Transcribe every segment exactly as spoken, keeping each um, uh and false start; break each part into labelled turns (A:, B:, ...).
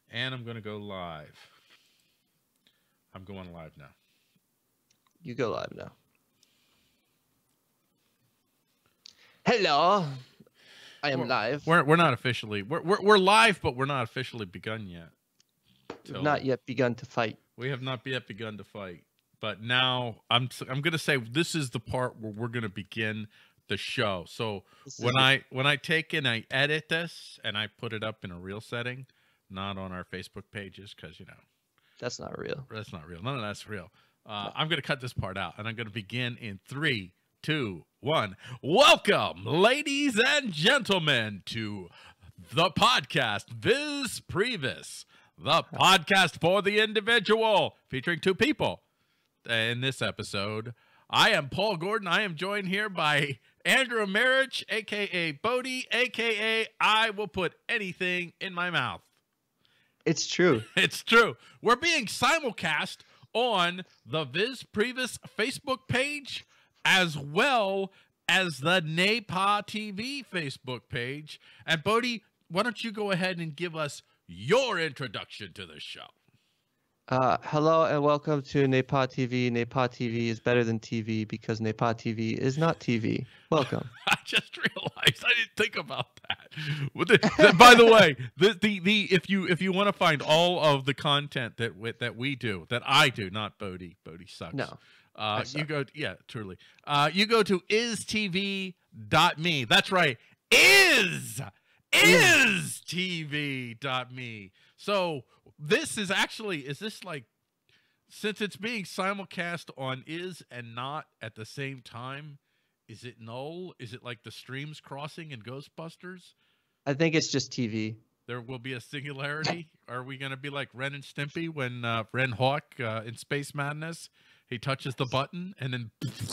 A: And I'm going to go live. I'm going live now.
B: You go live now. Hello. I am
A: we're,
B: live.
A: We're we're not officially we're, we're we're live, but we're not officially begun yet.
B: We've not yet begun to fight.
A: We have not yet begun to fight. But now I'm I'm going to say this is the part where we're going to begin the show. So this when I when I take and I edit this and I put it up in a real setting, not on our Facebook pages, because you know
B: that's not real.
A: That's not real. None of that's real. Uh, no. I'm going to cut this part out, and I'm going to begin in three, two, one. Welcome, ladies and gentlemen, to the podcast Visprivus, the podcast for the individual, featuring two people. In this episode, I am Paul Gordon. I am joined here by Andrew Marriage, a k a. Bodie, a k a. I will put anything in my mouth.
B: It's true.
A: It's true. We're being simulcast on the Visprivus Facebook page as well as the Napa T V Facebook page. And Bodie, why don't you go ahead and give us your introduction to the show?
B: Uh, hello and welcome to Napa T V. Napa T V is better than T V because Napa T V is not T V. Welcome.
A: I just realized I didn't think about that. the, by the way, the, the the if you if you want to find all of the content that we, that we do, that I do, not Bodie. Bodie sucks.
B: No.
A: Uh, you go, yeah, truly. Uh, you go to is T V dot me. That's right. Is is T V dot me. So this is actually, is this like, since it's being simulcast on is and not at the same time, is it null? Is it like the streams crossing in Ghostbusters?
B: I think it's just T V.
A: There will be a singularity? Are we going to be like Ren and Stimpy when uh, Ren Hawk uh, in Space Madness, he touches the button and then...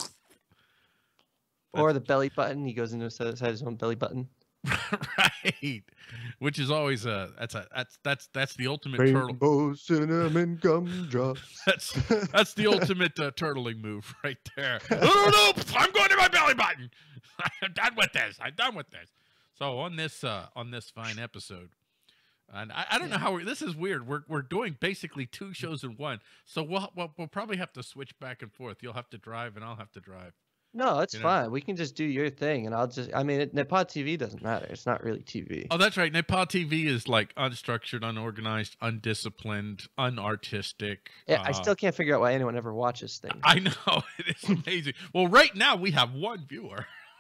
B: Or the belly button. He goes into his own belly button.
A: Right, which is always a that's a that's that's that's the ultimate
B: Rainbow
A: turtle.
B: Cinnamon gumdrops.
A: That's that's the ultimate uh, turtling move right there. Oh no! I'm going to my belly button. I'm done with this. I'm done with this. So on this uh, on this fine episode, and I, I don't know how we're, this is weird. We're we're doing basically two shows in one. So we'll we'll, we'll probably have to switch back and forth. You'll have to drive, and I'll have to drive.
B: No, it's
A: you know?
B: fine. We can just do your thing, and I'll just. I mean, Napa T V doesn't matter. It's not really T V.
A: Oh, that's right. Napa T V is like unstructured, unorganized, undisciplined, unartistic.
B: Yeah,
A: uh,
B: I still can't figure out why anyone ever watches things.
A: I know. It is amazing. Well, right now we have one viewer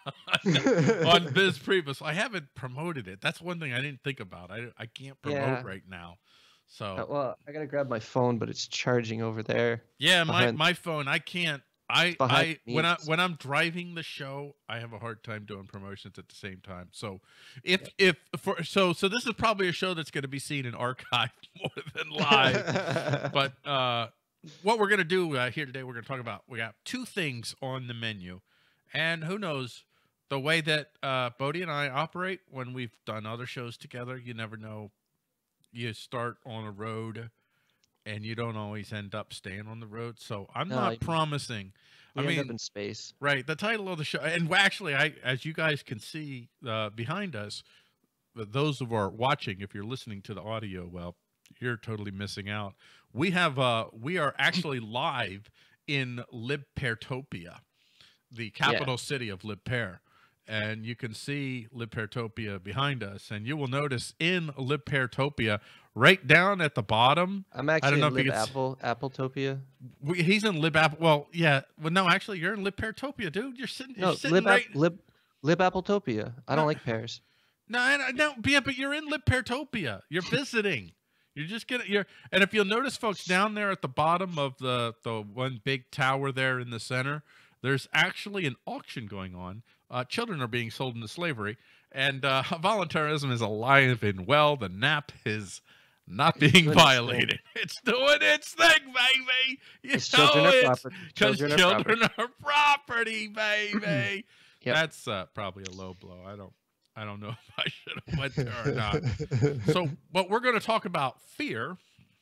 A: on Visprivus. I haven't promoted it. That's one thing I didn't think about. I I can't promote
B: Yeah.
A: right now. So
B: Uh, well, I gotta grab my phone, but it's charging over there.
A: yeah, my
B: behind-
A: my phone. I can't. I, I
B: behind
A: when I
B: me.
A: when I'm driving the show, I have a hard time doing promotions at the same time. So if if for so so this is probably a show that's going to be seen in archive more than live. But uh, what we're going to do uh, here today, we're going to talk about. We got two things on the menu, and who knows the way that uh, Bodie and I operate when we've done other shows together. You never know. You start on a road. And you don't always end up staying on the road, so I'm
B: No,
A: not
B: you-
A: promising.
B: You
A: I
B: end
A: mean,
B: up in space.
A: right? The title of the show, and actually, I, as you guys can see uh, behind us, but those who are watching, if you're listening to the audio, well, you're totally missing out. We have, uh, we are actually live in Libpertopia, the capital
B: Yeah.
A: city of Libper. And you can see Libpertopia behind us, and you will notice in Libpertopia, right down at the bottom.
B: I'm
A: I
B: actually
A: don't know
B: in
A: if you
B: Lib
A: can s-
B: Apple Appletopia.
A: we, he's in Lib Apple. Well, yeah. Well, no, actually, you're in Libpertopia, dude. You're sitting. You're
B: No,
A: sitting
B: Lib,
A: right.
B: App- Lib Lib Appletopia. I
A: No.
B: don't like pears.
A: No, I- no, yeah, but you're in Libpertopia. You're visiting. You're just gonna. You're, and if you'll notice, folks, down there at the bottom of the the one big tower there in the center, there's actually an auction going on. Uh, children are being sold into slavery, and uh, voluntarism is alive and well. The N A P is not being
B: doing its
A: violated. It's doing its thing, baby. You
B: Because
A: know
B: children are
A: it's
B: property.
A: because
B: Children,
A: children,
B: are property.
A: are property, baby.
B: Yep.
A: That's uh, probably a low blow. I don't. I don't know if I should have went there or not. So, but we're going to talk about fear,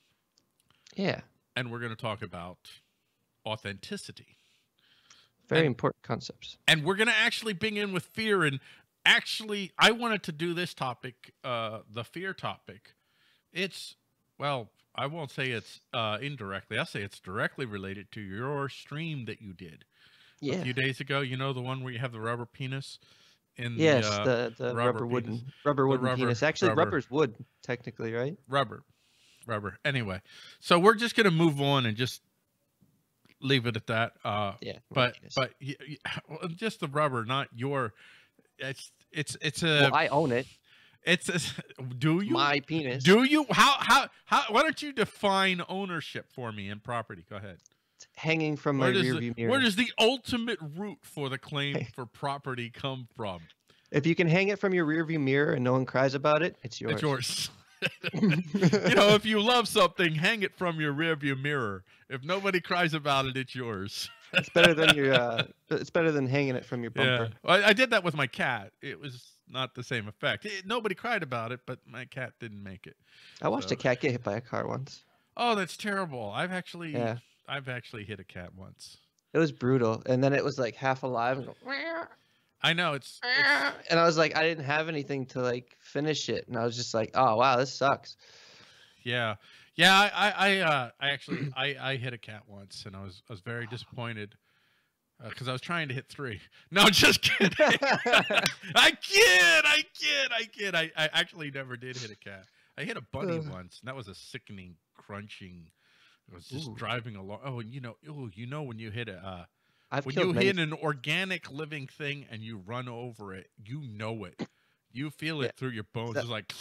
B: Yeah,
A: and we're going to talk about authenticity.
B: very
A: And-
B: important concepts.
A: And we're going to actually bring in with fear. And actually, I wanted to do this topic, uh, the fear topic. It's Well, I won't say it's uh, indirectly. I'll say it's directly related to your stream that you did a
B: Yeah.
A: few days ago. You know, the one where you have the rubber penis in the
B: Yes,
A: uh,
B: the the
A: rubber
B: rubber
A: penis,
B: wooden rubber
A: the
B: wooden
A: rubber
B: penis. Actually,
A: rubber
B: rubber's wood technically, right?
A: rubber rubber. Anyway, so we're just gonna move on and just leave it at that. Uh,
B: Yeah. my
A: but
B: penis.
A: but y- y- well, just the rubber, not your. It's it's it's a.
B: Well, I own it.
A: It's a, do you
B: My penis.
A: do you how how how? Why don't you define ownership for me in property? Go ahead.
B: It's hanging from my
A: Where does
B: rear
A: the,
B: view mirror.
A: where does the ultimate root for the claim for property come from?
B: If you can hang it from your rear view mirror and no one cries about it, it's yours.
A: It's yours. You know, if you love something, hang it from your rearview mirror. If nobody cries about it, it's yours.
B: It's better than your. Uh, it's better than hanging it from your
A: Yeah,
B: bumper.
A: well, I, I did that with my cat. It was not the same effect. It, nobody cried about it, but my cat didn't make it.
B: I watched
A: So-
B: a cat get hit by a car once.
A: Oh, that's terrible. I've actually,
B: Yeah.
A: I've actually hit a cat once.
B: It was brutal, and then it was like half alive and go. "Meow,
A: I know it's, it's
B: meow," and I was like, I didn't have anything to like finish it, and I was just like, oh wow, this sucks.
A: yeah, yeah. I, I, I, uh, I actually, I, I hit a cat once, and I was, I was very disappointed because I was trying to hit three. No, just kidding. I kid, I kid, I kid. I, I actually never did hit a cat. I hit a bunny
B: Ugh.
A: once, and that was a sickening, crunching. It was just
B: Ooh.
A: driving along. Oh, and you know, oh, you know when you hit a. Uh,
B: I've
A: when
B: killed
A: you
B: many.
A: hit an organic living thing and you run over it, you know it. You feel it
B: Yeah.
A: through your bones.
B: That-
A: It's like,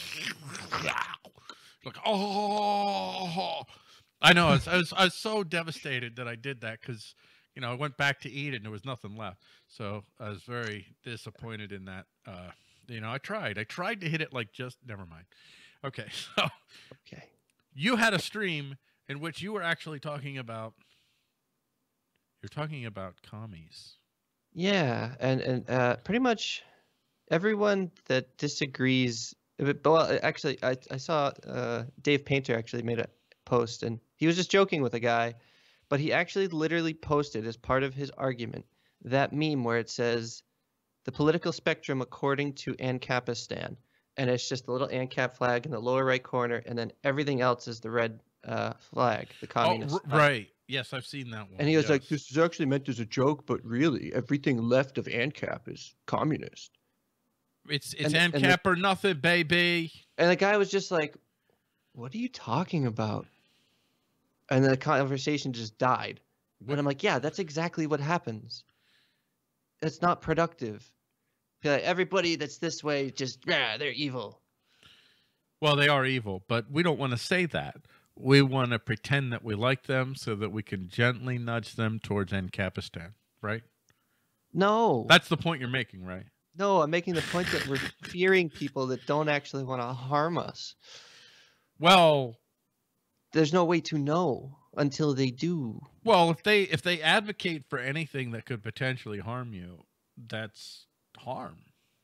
A: like oh, I know. I was, I was, I was so devastated that I did that because, you know, I went back to eat it and there was nothing left. So I was very disappointed in that. Uh, you know, I tried. I tried to hit it like just. Never mind. Okay, so
B: Okay.
A: you had a stream in which you were actually talking about. You're talking about commies.
B: Yeah, and and uh, pretty much everyone that disagrees. But well, actually, I I saw uh, Dave Painter actually made a post, and he was just joking with a guy, but he actually literally posted as part of his argument that meme where it says the political spectrum according to Ancapistan, and it's just the little ANCAP flag in the lower right corner, and then everything else is the red uh, flag, the
A: Oh,
B: communist.
A: r-
B: flag.
A: right. Yes, I've seen that one.
B: And he was like,
A: yes.
B: "This is actually meant as a joke, but really, everything left of ANCAP is communist."
A: It's it's
B: and- and the-
A: ANCAP or nothing, baby.
B: And the guy was just like, "What are you talking about?" And then the conversation just died. And I'm like, "Yeah, that's exactly what happens. It's not productive. Be like, everybody that's this way, just yeah, they're evil."
A: Well, they are evil, but we don't want to say that. We want to pretend that we like them so that we can gently nudge them towards Ancapistan, right?
B: No,
A: That's the point you're making, right?
B: no, I'm making the point that we're fearing people that don't actually want to harm us.
A: Well,
B: There's no way to know until they do.
A: well, if they if they advocate for anything that could potentially harm you, that's harm.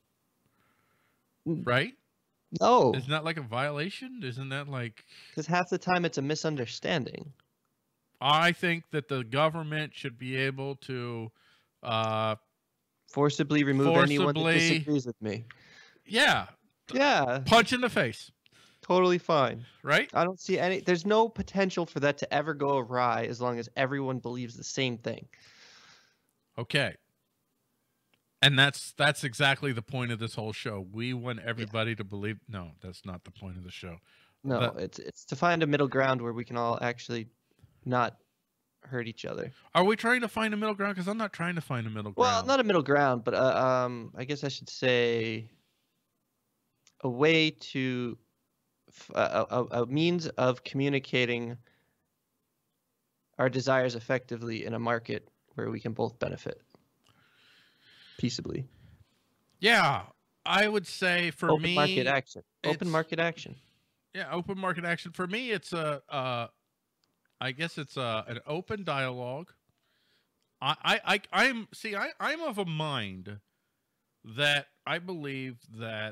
B: Mm.
A: Right?
B: No,
A: Isn't that like a violation? Isn't that like
B: because half the time it's a misunderstanding.
A: I think that the government should be able to uh
B: Forcibly remove anyone that
A: Forcibly-
B: disagrees with me.
A: yeah,
B: Yeah,
A: punch in the face,
B: totally fine.
A: right?
B: I don't see any. There's no potential for that to ever go awry as long as everyone believes the same thing.
A: Okay. And that's that's exactly the point of this whole show. We want everybody to believe. No, that's not the point of the show.
B: No,
A: That-
B: it's it's to find a middle ground where we can all actually not hurt each other.
A: Are we trying to find a middle ground? Because I'm not trying to find a middle
B: Well,
A: ground.
B: not a middle ground, but uh, um, I guess I should say a way to f- a, a, a means of communicating our desires effectively in a market where we can both benefit peaceably.
A: Yeah, I would say for
B: Open
A: me,
B: market action. Open
A: it's-
B: market action.
A: yeah, open market action. For me, it's a, uh, I guess it's a, an open dialogue. I, I, I, I'm see, I, I'm of a mind that I believe that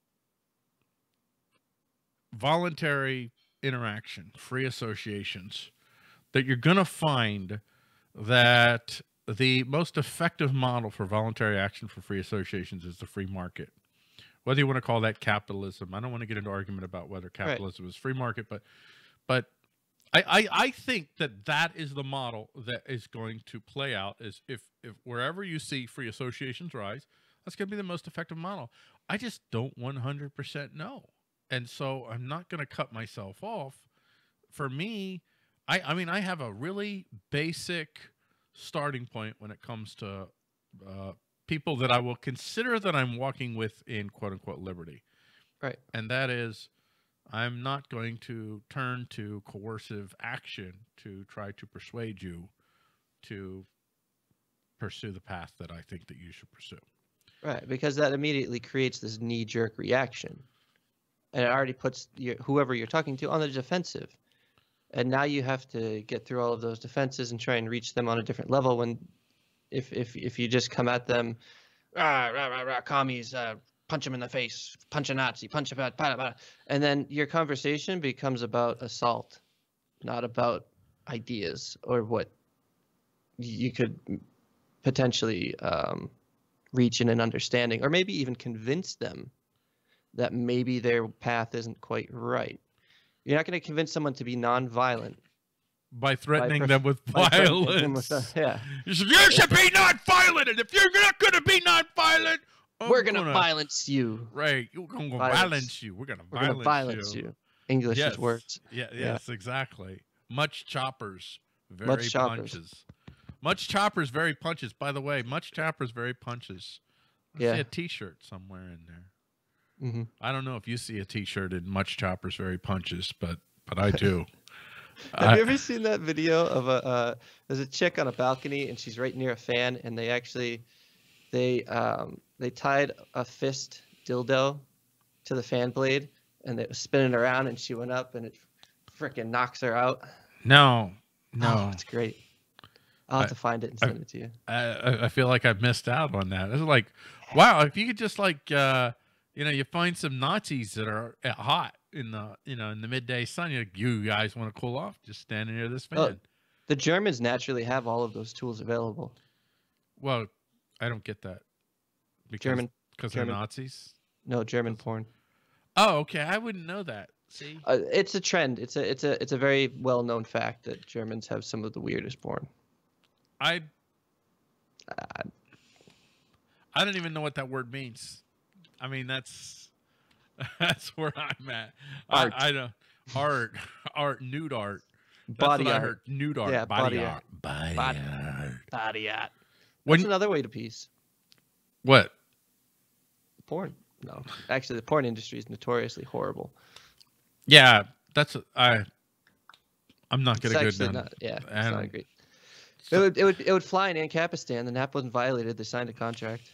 A: voluntary interaction, free associations, that you're going to find that the most effective model for voluntary action for free associations is the free market, whether you want to call that capitalism. I don't want to get into argument about whether
B: Right.
A: capitalism is free market, but but I, I I think that that is the model that is going to play out. Is if if wherever you see free associations rise, that's going to be the most effective model. I just don't one hundred percent know, and so I'm not going to cut myself off. For me, I I mean I have a really basic starting point when it comes to uh, people that I will consider that I'm walking with in quote unquote liberty.
B: Right.
A: And that is, I'm not going to turn to coercive action to try to persuade you to pursue the path that I think that you should pursue.
B: Right, because that immediately creates this knee-jerk reaction, and it already puts your, whoever you're talking to on the defensive. And now you have to get through all of those defenses and try and reach them on a different level. When, if if if you just come at them, rah rah rah rah, commies, uh, punch them in the face, punch a Nazi, punch a blah, blah, blah, and then your conversation becomes about assault, not about ideas or what you could potentially um, reach in an understanding, or maybe even convince them that maybe their path isn't quite right. You're not going to convince someone to be nonviolent
A: by threatening
B: by
A: them with
B: them
A: violence.
B: with, uh, yeah,
A: You should, you should be nonviolent, and if you're not going to be nonviolent, I'm
B: we're going to
A: gonna,
B: violence you.
A: Right, we're going to
B: Violence.
A: violence you. We're going to
B: We're going to
A: violence,
B: violence
A: you.
B: you. English
A: Yes.
B: is words.
A: Yeah,
B: Yeah.
A: yes, exactly. Much choppers, very
B: Much choppers.
A: punches. Much choppers, very punches. By the way, much choppers, very punches. I
B: Yeah.
A: see a T-shirt somewhere in there.
B: hmm
A: I don't know if you see a T-shirt in much choppers, very punches, but but I do.
B: Have
A: I-
B: you ever seen that video of a uh, there's a chick on a balcony and she's right near a fan, and they actually they um they tied a fist dildo to the fan blade, and it was spinning around, and she went up and it freaking knocks her out.
A: no,
B: Oh,
A: no.
B: it's great. I'll have
A: I-
B: to find it and
A: I-
B: send it to you.
A: I, I- I feel like I've missed out on that. It's like, wow, if you could just like, uh, you know, you find some Nazis that are uh, hot in the, you know, in the midday sun. You, you guys want to cool off? Just standing near this fan.
B: Oh. The Germans naturally have all of those tools available.
A: Well, I don't get that. Because,
B: German,
A: because they're
B: German.
A: Nazis.
B: no German porn.
A: Oh, okay. I wouldn't know that. See,
B: Uh, it's a trend. It's a it's a it's a very well known fact that Germans have some of the weirdest porn.
A: I,
B: Uh,
A: I don't even know what that word means. I mean, that's, that's where I'm at.
B: Art.
A: I, I don't art, art, nude art. That's
B: body
A: what I
B: art.
A: heard. Nude art.
B: Yeah,
A: body,
B: body
A: art.
B: art.
A: Body,
B: Body-
A: art.
B: Body art.
A: When
B: That's another way to piece.
A: what?
B: Porn. No, actually, the porn industry is notoriously horrible.
A: Yeah, that's I. I'm not
B: It's
A: gonna go
B: actually
A: down.
B: not. Yeah,
A: I
B: it's
A: don't-
B: not great. It would, it would it would fly in Ancapistan. The N A P wasn't violated. They signed a contract.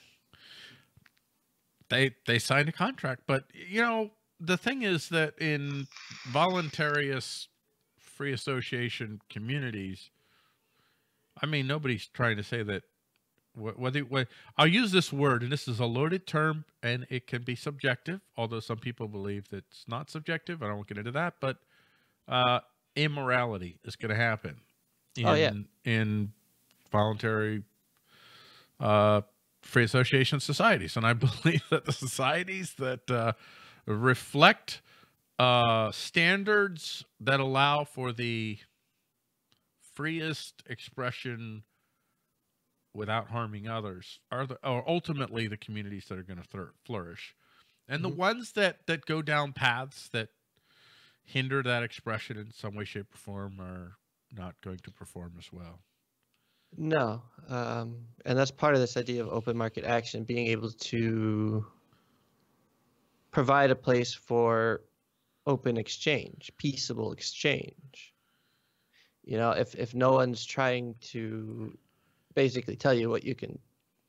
A: They they signed a contract, but you know the thing is that in voluntarious free association communities, I mean nobody's trying to say that. wh- Whether, whether I'll use this word, and this is a loaded term, and it can be subjective. Although some people believe that it's not subjective, I don't want to get into that. But uh, immorality is going to happen. In,
B: Oh, yeah.
A: in voluntary uh, free association societies, and I believe that the societies that uh, reflect uh, standards that allow for the freest expression without harming others are the are ultimately the communities that are going to thir- flourish, and
B: Mhm.
A: the ones that that go down paths that hinder that expression in some way, shape, or form are not going to perform as well.
B: No, um, and that's part of this idea of open market action, being able to provide a place for open exchange, peaceable exchange. You know, if if no one's trying to basically tell you what you can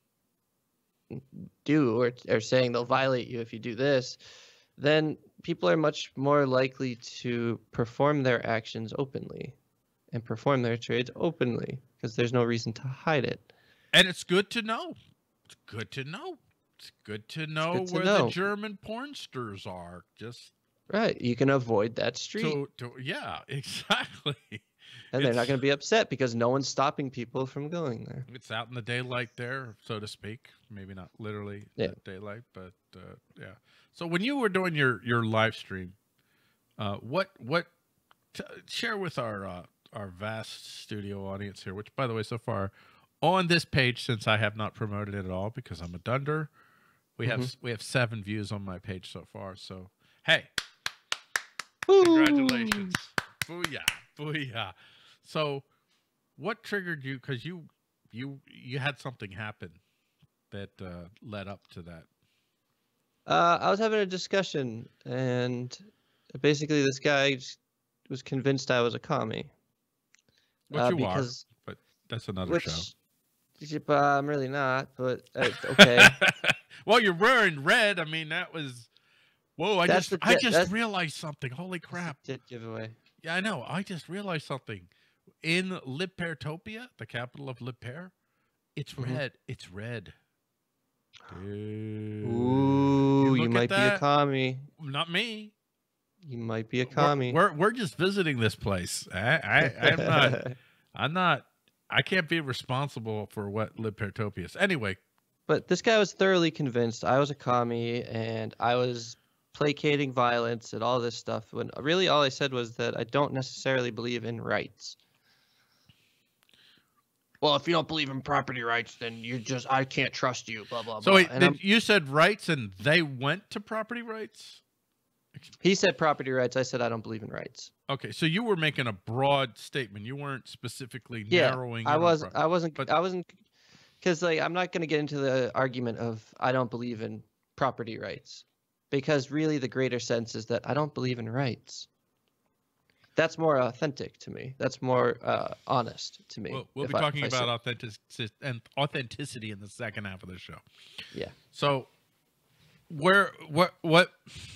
B: do, or or saying they'll violate you if you do this, then people are much more likely to perform their actions openly and perform their trades openly, because there's no reason to hide it.
A: And it's good to know. It's good to know. It's good to know
B: good to
A: where
B: know.
A: the German pornsters are. Just
B: Right. You can avoid that street.
A: to, to yeah, exactly.
B: And they're not going to be upset because no one's stopping people from going there.
A: It's out in the daylight there, so to speak. Maybe not literally
B: Yeah.
A: the daylight, but uh, yeah. So when you were doing your your live stream, uh, what what t- share with our uh, our vast studio audience here, which by the way, so far on this page, since I have not promoted it at all because I'm a dunder, we
B: Mm-hmm.
A: have we have seven views on my page so far. So hey,
B: Woo!
A: congratulations, booyah, booyah. So, what triggered you? Because you you you had something happen that uh, led up to that.
B: Uh, I was having a discussion, and basically this guy just was convinced I was a commie.
A: Which
B: uh,
A: you
B: because,
A: are, but that's another
B: which,
A: show.
B: Uh, I'm really not, but uh, okay.
A: Well, you're wearing red. I mean, that was. Whoa! I
B: That's
A: just
B: the-
A: I
B: that-
A: just
B: that's-
A: realized something. Holy crap!
B: Did giveaway.
A: Yeah, I know. I just realized something. In Lipertopia, the capital of Liper, it's
B: Mhm.
A: red. It's red. Dude.
B: Ooh, you,
A: look at
B: might be a
A: that.
B: commie.
A: Not me.
B: You might be a
A: We're-
B: commie.
A: We're, we're just visiting this place. I, I I'm not. I'm not. I can't be responsible for what Lipertopia is. Anyway,
B: But this guy was thoroughly convinced I was a commie and I was placating violence and all this stuff. When really all I said was that I don't necessarily believe in rights. Well, if you don't believe in property rights, then you're just I can't trust you. Blah blah
A: so
B: blah.
A: wait,
B: And
A: did,
B: I'm-
A: you said rights, and they went to property rights.
B: he said property rights. I said I don't believe in rights.
A: Okay, so you were making a broad statement. You weren't specifically
B: Yeah,
A: narrowing.
B: I
A: in on
B: was.
A: pro-
B: I wasn't.
A: but-
B: I wasn't. Because like I'm not going to get into the argument of I don't believe in property rights, because really the greater sense is that I don't believe in rights. That's more authentic to me. That's more uh, honest to me.
A: We'll, we'll
B: if
A: be
B: I-
A: talking
B: if I
A: about
B: say-
A: authentic and authenticity in the second half of the show.
B: Yeah.
A: So, where what what?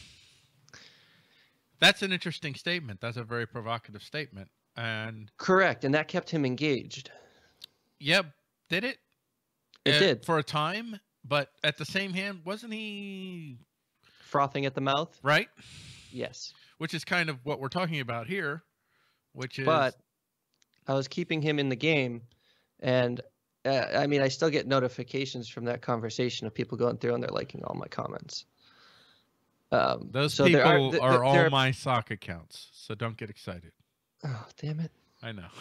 A: That's an interesting statement. That's a very provocative statement. And
B: Correct, and that kept him engaged.
A: yeah, did it?
B: It
A: Uh,
B: did.
A: for a time, but at the same hand, wasn't he
B: Frothing at the mouth.
A: right?
B: Yes,
A: Which is kind of what we're talking about here, which is
B: but I was keeping him in the game, and uh, I mean I still get notifications from that conversation of people going through and they're liking all my comments. Um,
A: those
B: so
A: people
B: there
A: are,
B: are, th- th-
A: all
B: there are-
A: my sock accounts. So don't get excited.
B: Oh damn it!
A: I know.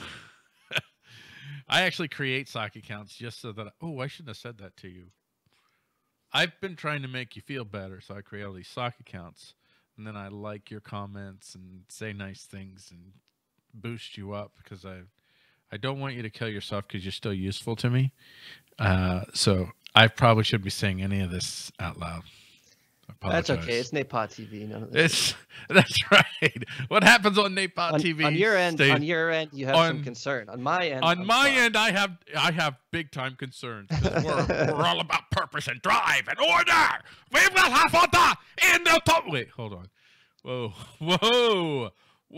A: I actually create sock accounts just so that. I, oh, I shouldn't have said that to you. I've been trying to make you feel better, so I create all these sock accounts, and then I like your comments and say nice things and boost you up because I, I don't want you to kill yourself because you're still useful to me. Uh, so I probably shouldn't be saying any of this out loud. I
B: That's okay.
A: apologize.
B: It's Napot T V. None of this.
A: It's that's right. What happens on Napot
B: on,
A: T V?
B: on your end,
A: stays-
B: on your end, you have
A: on-
B: some concern. On my end,
A: on
B: I'm
A: my
B: fine.
A: end, I have I have big time concerns. 'Cause We're, we're all about purpose and drive and order. We will have order in the top. Wait, hold on. Whoa, whoa,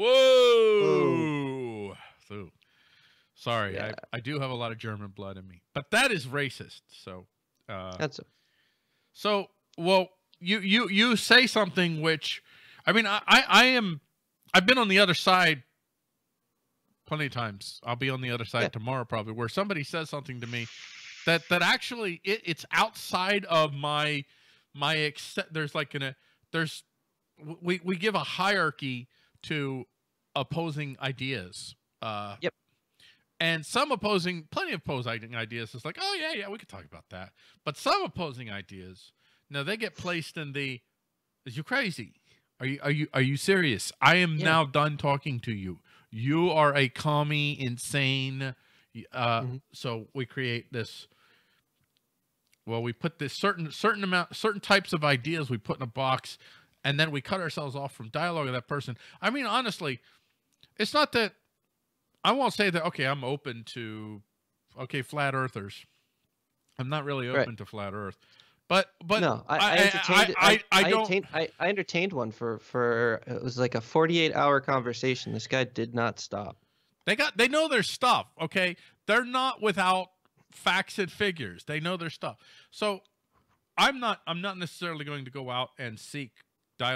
A: whoa. So, sorry,
B: Yeah.
A: I I do have a lot of German blood in me, but that is racist. So, uh,
B: That's
A: so well, you you you say something which, I mean, I I, I am, I've been on the other side plenty of times. I'll be on the other side
B: Yeah.
A: tomorrow probably, where somebody says something to me that that actually it, it's outside of my my accept. There's like an a there's we we give a hierarchy to opposing ideas. Uh,
B: Yep.
A: And some opposing, plenty of opposing ideas is like, oh yeah, yeah, we could talk about that. But some opposing ideas, now they get placed in the, is you crazy? Are you are you are you serious? I am
B: Yeah.
A: now done talking to you. You are a commie, insane. Uh,
B: Mhm.
A: So we create this. Well, we put this certain certain amount, certain types of ideas we put in a box, and then we cut ourselves off from dialogue with that person. I mean, honestly, it's not that. I won't say that. Okay, I'm open to, okay, flat earthers. I'm not really open
B: Right.
A: to flat Earth, but but
B: no, I, I
A: I
B: entertained.
A: I, I, I don't.
B: entertained, I, I entertained one for for it was like a forty-eight hour conversation. This guy did not stop.
A: They got they know their stuff, okay? They're not without facts and figures. They know their stuff. So I'm not I'm not necessarily going to go out and seek dialogue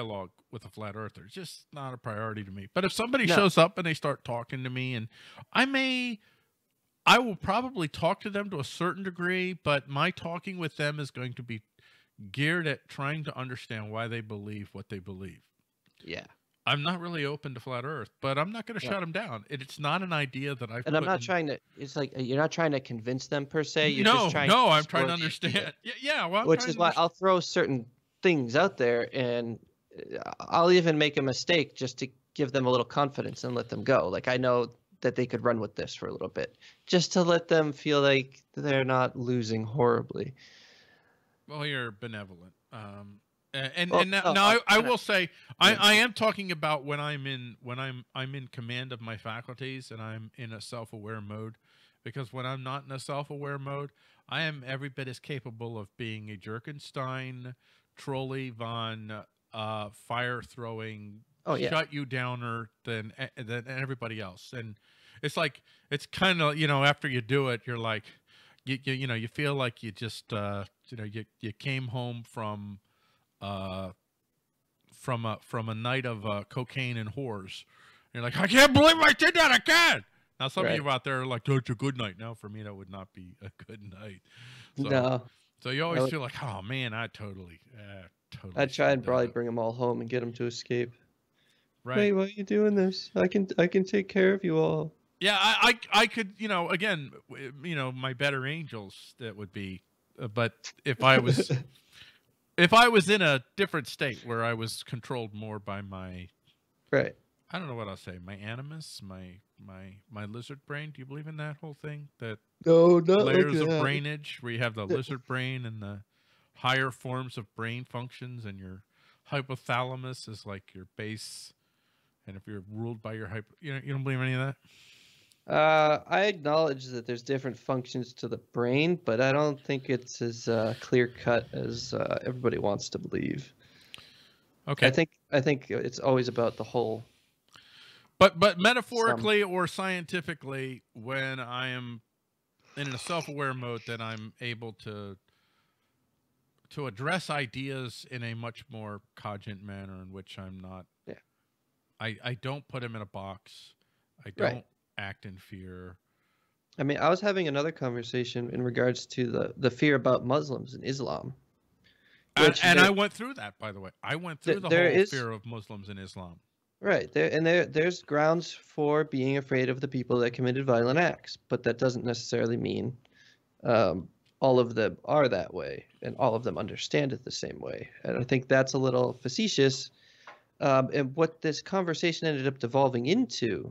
A: with a flat earther. It's just not a priority to me. But if somebody
B: No.
A: shows up and they start talking to me, and I may, I will probably talk to them to a certain degree, but my talking with them is going to be geared at trying to understand why they believe what they believe.
B: Yeah.
A: I'm not really open to flat Earth, but I'm not going to
B: Yeah.
A: shut them down. It, it's not an idea that I've.
B: And I'm
A: put
B: not
A: in...
B: trying to. It's like you're not trying to convince them per se. You're
A: no,
B: just trying.
A: no,
B: to
A: I'm trying to
B: explore the idea.
A: understand. Yeah, yeah. Well, I'm
B: Which
A: trying
B: is
A: to
B: why
A: understand.
B: I'll throw certain things out there, and I'll even make a mistake just to give them a little confidence and let them go. Like I know that they could run with this for a little bit, just to let them feel like they're not losing horribly.
A: Well, you're benevolent. Um, and
B: Well,
A: and now,
B: no,
A: now I, I
B: I'm-
A: will say I,
B: yeah.
A: I am talking about when I'm in when I'm I'm in command of my faculties and I'm in a self-aware mode, because when I'm not in a self-aware mode, I am every bit as capable of being a Jerkenstein, trolley von uh, fire throwing,
B: Oh, yeah.
A: shut you downer than than everybody else. And it's like it's kind of, you know, after you do it, you're like you you, you know you feel like you just uh, you know you you came home from uh from a from a night of uh, cocaine and whores. You're like, I can't believe I did that again. Now some
B: Right.
A: of you out there are like, oh, it's a good night. Now for me that would not be a good night. So,
B: No,
A: so you always
B: would-
A: feel like, oh man, I totally uh, totally
B: I'd try and
A: screwed that
B: probably
A: up.
B: bring them all home and get them to escape.
A: Right.
B: Hey, why are you doing this? I can I can take care of you all.
A: Yeah, I, I I could, you know, again, w- you know, my better angels that would be, uh, but if I was if I was in a different state where I was controlled more by my,
B: Right.
A: I don't know what I'll say, my animus, my my my lizard brain. Do you believe in that whole thing? That
B: No, not
A: layers
B: like
A: of
B: that.
A: brainage where you have the lizard brain and the higher forms of brain functions, and your hypothalamus is like your base, and if you're ruled by your hypo, you know, you don't believe any of that?
B: Uh, I acknowledge that there's different functions to the brain, but I don't think it's as uh, clear cut as uh, everybody wants to believe.
A: Okay.
B: I think I think it's always about the whole.
A: But but metaphorically or scientifically, when I am in a self-aware mode, then I'm able to to address ideas in a much more cogent manner, in which I'm not.
B: Yeah.
A: I I don't put them in a box. I don't
B: Right.
A: act in fear.
B: I mean, I was having another conversation in regards to the the fear about Muslims and Islam.
A: And,
B: Which
A: and
B: there-
A: I went through that, by the way. I went through
B: Th-
A: the
B: there
A: whole
B: is-
A: fear of Muslims and Islam.
B: Right there, and there there's grounds for being afraid of the people that committed violent acts, but that doesn't necessarily mean um, all of them are that way, and all of them understand it the same way. And I think that's a little facetious. Um, and what this conversation ended up devolving into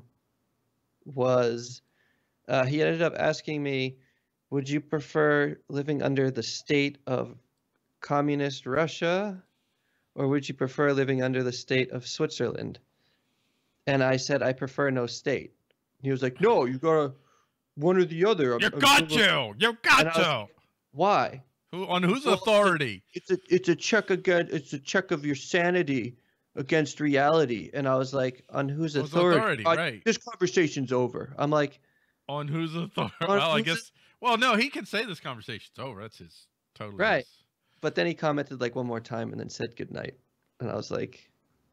B: was uh, he ended up asking me, "Would you prefer living under the state of communist Russia, or would you prefer living under the state of Switzerland?" And I said, I prefer no state. He was like, no, you gotta one or the other. I'm-
A: You
B: I'm
A: got
B: still-
A: to. You got
B: And I was-
A: to.
B: Why?
A: Who, on whose
B: Well,
A: authority?
B: It's a it's a check again. It's a check of your sanity against reality. And I was like, on whose
A: Whose
B: authority?
A: authority,
B: I-
A: right.
B: This conversation's over. I'm like,
A: On whose authority?
B: On
A: Well, I
B: whose-
A: guess. Well, no, he can say this conversation's over. That's his totally.
B: Right.
A: his-
B: but then he commented like one more time and then said goodnight. And I was like,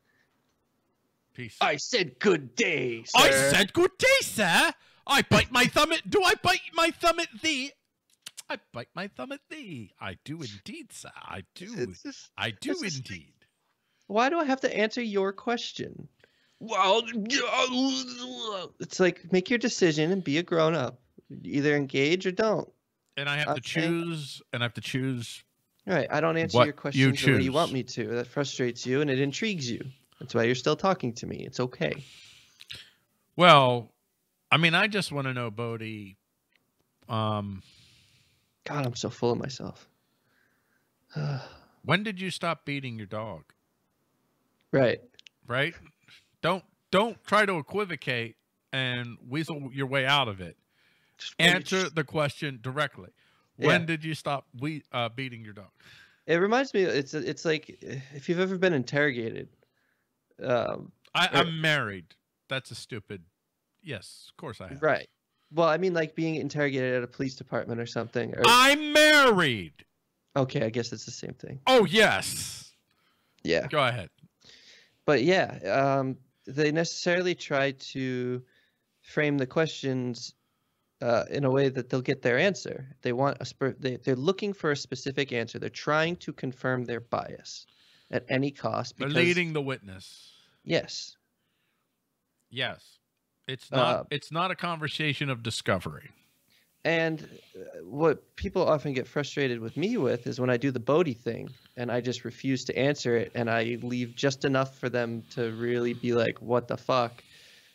A: Peace.
B: I said good day, sir.
A: I said good day, sir. I bite my thumb at. Do I bite my thumb at thee? I bite my thumb at thee. I do indeed, sir. I do.
B: It's just-
A: I do
B: it's just-
A: indeed.
B: Why do I have to answer your question? Well, it's like make your decision and be a grown up. Either engage or don't.
A: And I have
B: I'm
A: to
B: saying-
A: choose. And I have to choose.
B: Right. I don't answer
A: What
B: your
A: you
B: questions the way you
A: choose.
B: want me to. That frustrates you and it intrigues you. That's why you're still talking to me. It's okay.
A: Well, I mean, I just want to know, Bodhi. Um,
B: God, I'm so full of myself.
A: when did you stop beating your dog?
B: Right.
A: Right? Don't don't try to equivocate and weasel your way out of it.
B: Just-
A: Answer the question directly. When
B: Yeah.
A: did you stop we uh, beating your dog?
B: It reminds me. It's it's like if you've ever been interrogated. Um,
A: I,
B: Or-
A: I'm married. That's a stupid. Yes, of course I have.
B: right. Well, I mean, like being interrogated at a police department or something. Or,
A: I'm married.
B: okay, I guess it's the same thing.
A: Oh yes.
B: Yeah.
A: Go ahead.
B: but yeah, um, they necessarily try to frame the questions uh, in a way that they'll get their answer. They want a sp- they, they're looking for a specific answer. They're trying to confirm their bias at any cost.
A: They're
B: Because
A: leading the witness.
B: yes,
A: Yes. It's not
B: uh,
A: it's not a conversation of discovery.
B: and uh, what people often get frustrated with me with is when I do the Bodhi thing and I just refuse to answer it, and I leave just enough for them to really be like, "What the fuck,"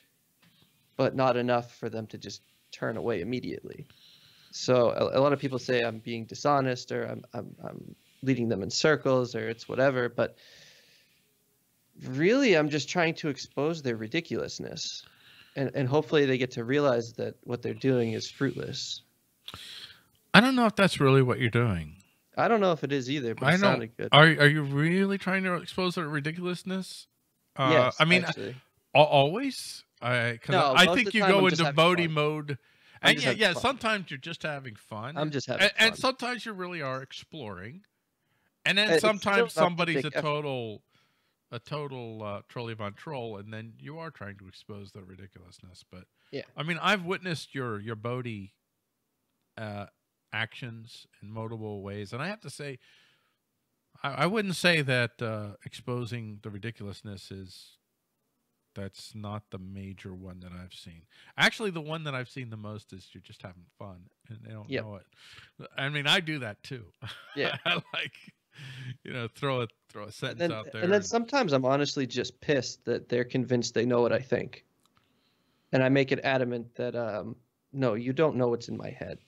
B: but not enough for them to just turn away immediately. So a, a lot of people say I'm being dishonest, or I'm, I'm I'm leading them in circles, or it's whatever. But really, I'm just trying to expose their ridiculousness, and and hopefully they get to realize that what they're doing is fruitless.
A: I don't know if that's really what you're doing.
B: I don't know if it is either, but
A: I
B: it
A: don't.
B: sounded good.
A: Are are you really trying to expose their ridiculousness? Uh,
B: Yes,
A: I mean,
B: actually.
A: al- always. I cause
B: No,
A: I, I
B: most of
A: think
B: the
A: you
B: time
A: go
B: I'm just
A: into
B: having
A: Bodhi
B: fun.
A: mode,
B: I'm
A: and
B: just
A: yeah,
B: having
A: yeah.
B: fun.
A: Sometimes you're just having fun.
B: I'm just having
A: and,
B: fun.
A: and sometimes you really are exploring, and then
B: Uh, It's still
A: sometimes
B: an
A: somebody's a
B: authentic effort.
A: total, a total uh, trolley von troll, and then you are trying to expose the ridiculousness. But
B: Yeah.
A: I mean, I've witnessed your your Bodhi uh, actions in multiple ways, and I have to say, I, I wouldn't say that uh, exposing the ridiculousness is. That's not the major one that I've seen. Actually, the one that I've seen the most is you're just having fun and they don't
B: Yep.
A: know it. I mean, I do that too.
B: Yeah.
A: I like, you know, throw a throw a
B: And
A: sentence
B: then,
A: out there.
B: and then
A: and-
B: sometimes I'm honestly just pissed that they're convinced they know what I think. And I make it adamant that, um, no, you don't know what's in my head.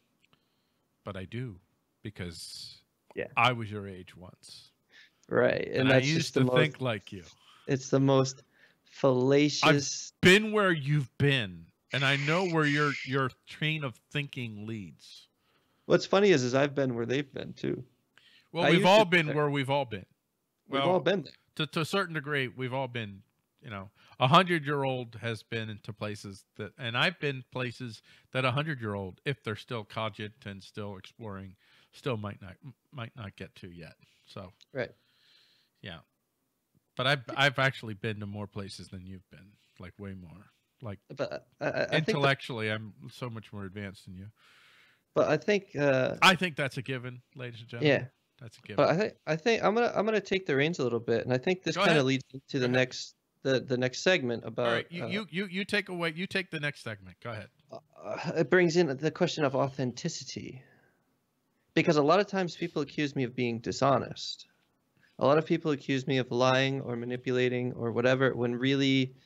A: but I do because
B: Yeah.
A: I was your age once,
B: Right. And,
A: and I
B: that's
A: used
B: just the
A: to
B: most,
A: think like you.
B: it's the most fallacious.
A: Been where you've been, and I know where your your train of thinking leads.
B: What's funny is, is I've been where they've been too.
A: Well,
B: I
A: we've
B: used
A: all
B: to-
A: been where we've all been.
B: We've
A: Well,
B: all been there.
A: to to a certain degree, we've all been. You know, a hundred year old has been into places that, and I've been places that a hundred year old, if they're still cogent and still exploring, still might not might not get to yet. So
B: Right.
A: yeah, but I've I've actually been to more places than you've been, like way more. Like
B: But I, I, I think, the,
A: intellectually, I'm so much more advanced than you.
B: but I think, uh,
A: I think that's a given, ladies and gentlemen.
B: yeah.
A: That's a given.
B: But I think, I think I'm gonna, I'm gonna take the reins a little bit, and I think this
A: Go
B: kind
A: ahead.
B: of leads into the
A: ahead.
B: next, the the next segment about.
A: All right, you,
B: uh,
A: you you you take away. You take the next segment. Go ahead.
B: uh, it brings in the question of authenticity, because a lot of times people accuse me of being dishonest. A lot of people accuse me of lying or manipulating or whatever, when really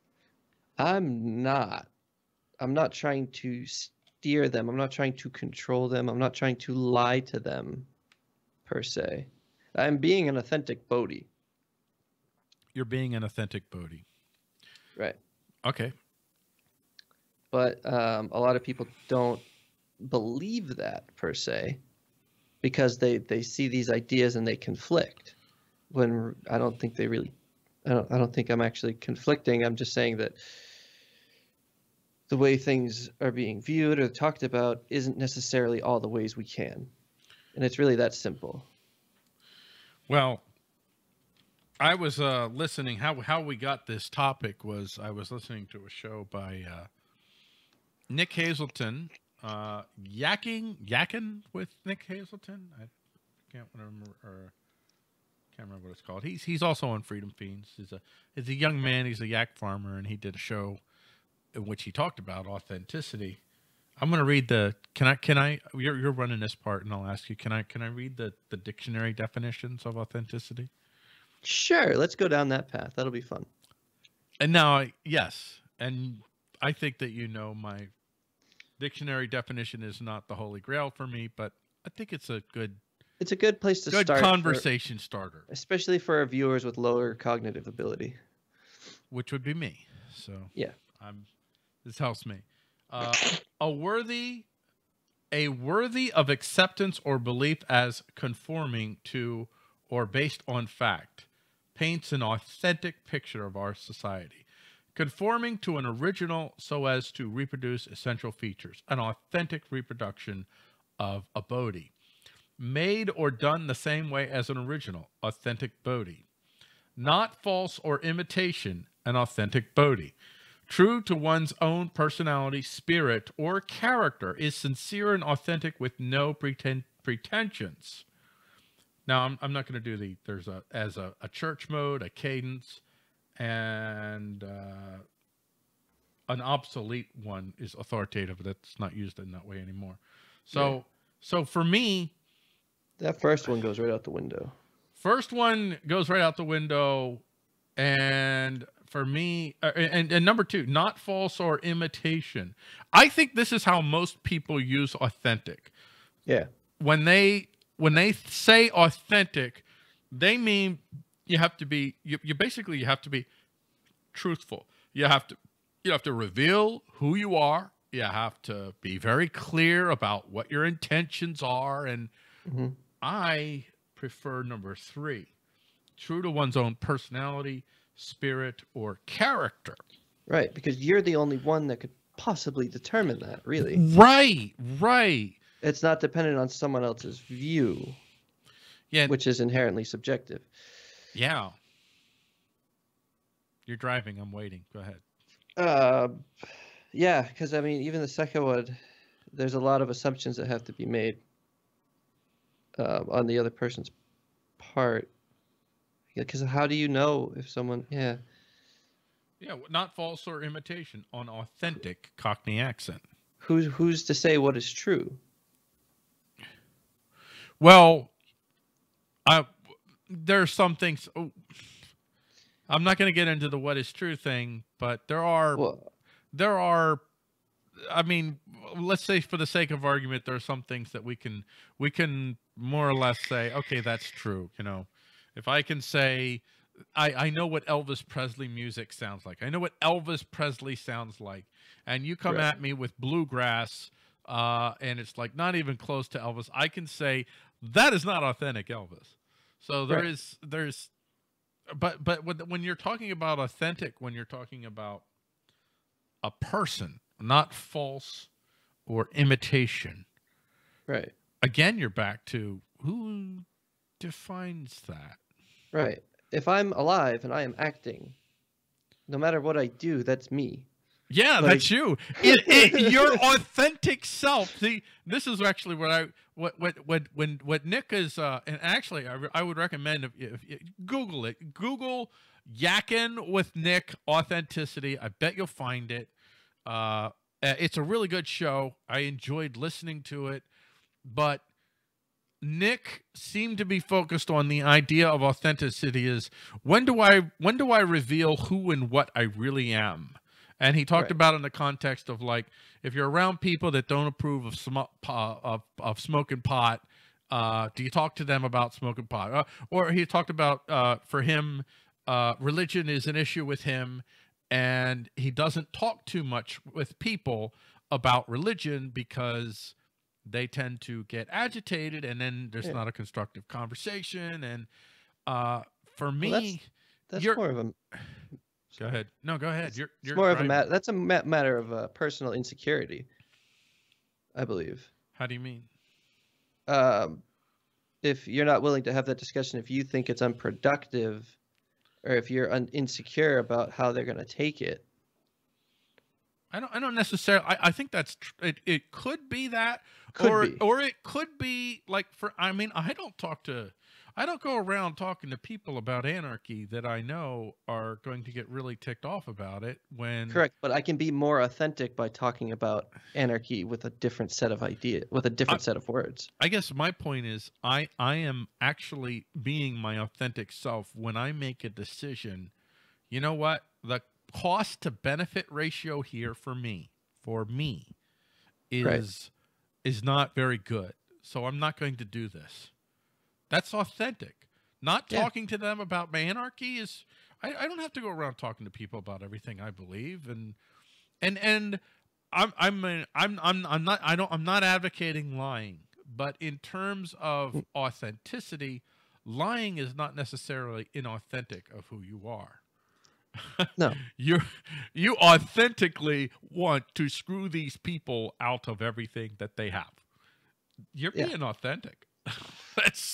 B: I'm not. I'm not trying to steer them. I'm not trying to control them. I'm not trying to lie to them, per se. I'm being an authentic Bodhi.
A: You're being an authentic Bodhi.
B: Right.
A: Okay.
B: But um, a lot of people don't believe that, per se, because they, they see these ideas and they conflict. When I don't think they really, I don't, I don't think I'm actually conflicting. I'm just saying that the way things are being viewed or talked about isn't necessarily all the ways we can. And it's really that simple.
A: Well, I was uh, listening. How how we got this topic was I was listening to a show by uh, Nick Hazelton, uh, yakking yakking with Nick Hazelton. I can't remember or can't remember what it's called. He's he's also on Freedom Fiends. He's a he's a young man. He's a yak farmer, and he did a show in which he talked about authenticity. I'm going to read the. Can I? Can I? You're you're running this part, and I'll ask you. Can I? Can I read the the dictionary definitions of authenticity?
B: Sure, let's go down that path. That'll be fun.
A: And now, yes, and I think that you know my dictionary definition is not the holy grail for me, but I think it's a good
B: It's a good place to
A: good
B: start,
A: conversation starter,
B: for, especially for our viewers with lower cognitive ability.
A: which would be me. So
B: Yeah.
A: I'm. This helps me. Uh, a worthy, a worthy of acceptance or belief as conforming to or based on fact, paints an authentic picture of our society, conforming to an original so as to reproduce essential features, an authentic reproduction of a Bodhi, made or done the same way as an original, authentic Bodhi, not false or imitation, an authentic Bodhi. True to one's own personality, spirit, or character, is sincere and authentic with no preten pretensions. Now, I'm, I'm not going to do the, there's a, as a, a church mode, a cadence, and uh, an obsolete one is authoritative. That's not used in that way anymore. So, yeah. so for me,
B: that first one goes right out the window.
A: First one goes right out the window. And for me, uh, and, and number two, not false or imitation. I think this is how most people use authentic.
B: Yeah.
A: When they, when they say authentic, they mean you have to be, you, you basically, you have to be truthful. You have to, you have to reveal who you are. You have to be very clear about what your intentions are. And mm-hmm. I prefer number three, true to one's own personality, spirit, or character.
B: Right, because you're the only one that could possibly determine that, really.
A: Right, right.
B: It's not dependent on someone else's view,
A: yeah,
B: which is inherently subjective.
A: Yeah. You're driving, I'm waiting. Go ahead.
B: Uh, yeah, because, I mean, even the second one, there's a lot of assumptions that have to be made uh, on the other person's part. Because how do you know if someone, yeah.
A: Yeah, not false or imitation, on authentic Cockney accent.
B: Who's, who's to say what is true?
A: Well, I, there are some things, oh, I'm not going to get into the what is true thing, but there are, well, there are, I mean, let's say for the sake of argument, there are some things that we can, we can more or less say, okay, that's true. You know, if I can say, I, I know what Elvis Presley music sounds like. I know what Elvis Presley sounds like. And you come right. at me with bluegrass, uh, and it's like not even close to Elvis. I can say that is not authentic Elvis. So there right. is, there's, but, but when you're talking about authentic, when you're talking about a person, not false or imitation.
B: Right.
A: Again, you're back to who defines that.
B: Right. If I'm alive and I am acting, no matter what I do, that's me.
A: Yeah, like... that's you. It, it, your authentic self. See, this is actually what I what what what when what Nick is. Uh, and actually, I, I would recommend if, if, if Google it. Google Yakkin' with Nick authenticity. I bet you'll find it. Uh, it's a really good show. I enjoyed listening to it, but Nick seemed to be focused on the idea of authenticity is when do I when do I reveal who and what I really am? And he talked right. about it in the context of like if you're around people that don't approve of sm of, of smoking pot, uh, do you talk to them about smoking pot? Uh, or he talked about uh, for him, uh, religion is an issue with him, and he doesn't talk too much with people about religion because they tend to get agitated, and then there's yeah. not a constructive conversation. And uh, for me, well, that's,
B: that's
A: you're,
B: more of a.
A: Go ahead. No, go ahead. You're, you're
B: it's more
A: driving.
B: of a matter. That's a ma matter of uh, personal insecurity, I believe.
A: How do you mean?
B: Um, if you're not willing to have that discussion, if you think it's unproductive, or if you're un insecure about how they're going to take it.
A: I don't. I don't necessarily. I, I think that's. Tr it. It could be that,
B: could
A: or
B: be.
A: or it could be like for. I mean, I don't talk to. I don't go around talking to people about anarchy that I know are going to get really ticked off about it. When
B: correct, but I can be more authentic by talking about anarchy with a different set of ideas, with a different I, set of words.
A: I guess my point is, I I am actually being my authentic self when I make a decision. You know what? The cost to benefit ratio here for me, for me, is right. is not very good. So I'm not going to do this. That's authentic. Not yeah. talking to them about my anarchy is. I, I don't have to go around talking to people about everything I believe, and and and I'm I'm I'm I'm I'm not I don't I'm not advocating lying, but in terms of authenticity, lying is not necessarily inauthentic of who you are.
B: No,
A: you you authentically want to screw these people out of everything that they have. You're yeah. being authentic. That's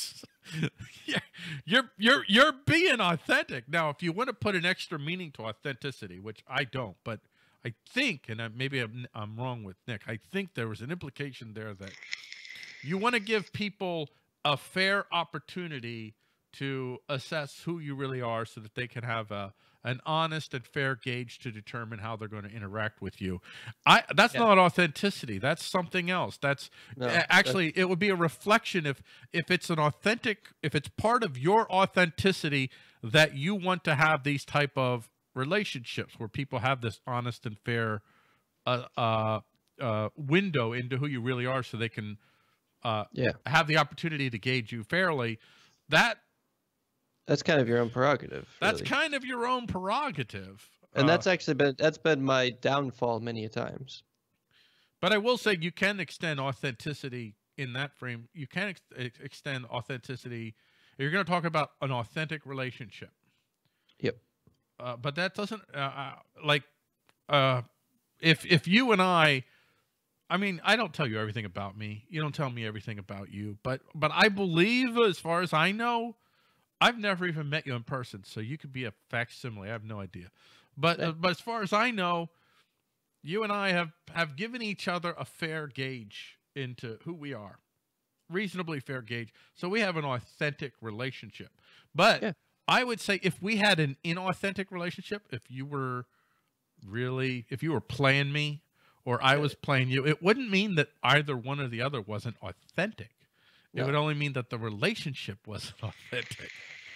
A: Yeah, you're you're you're being authentic. Now, if you want to put an extra meaning to authenticity, which I don't, but I think, and I, maybe I'm, I'm wrong with Nick, I think there was an implication there that you want to give people a fair opportunity to assess who you really are so that they can have a an honest and fair gauge to determine how they're going to interact with you. I that's
B: Yeah.
A: not authenticity. That's something else. That's
B: No,
A: a- actually it would be a reflection if if it's an authentic if it's part of your authenticity that you want to have these type of relationships where people have this honest and fair uh, uh, uh, window into who you really are so they can uh,
B: yeah,
A: have the opportunity to gauge you fairly. That
B: that's kind of your own prerogative.
A: That's
B: really.
A: kind of your own prerogative.
B: And
A: Uh,
B: that's actually been that's been my downfall many a times.
A: but I will say you can extend authenticity in that frame. You can ex- ex- extend authenticity. You're going to talk about an authentic relationship.
B: Yep.
A: Uh, but that doesn't uh, uh, like uh, if if you and I, I mean, I don't tell you everything about me. You don't tell me everything about you. But but I believe, as far as I know, I've never even met you in person, so you could be a facsimile. I have no idea. But uh, but as far as I know, you and I have have given each other a fair gauge into who we are, reasonably fair gauge. So we have an authentic relationship. But
B: Yeah.
A: I would say if we had an inauthentic relationship, if you were really, if you were playing me or I was playing you, it wouldn't mean that either one or the other wasn't authentic. It
B: No.
A: would only mean that the relationship wasn't authentic.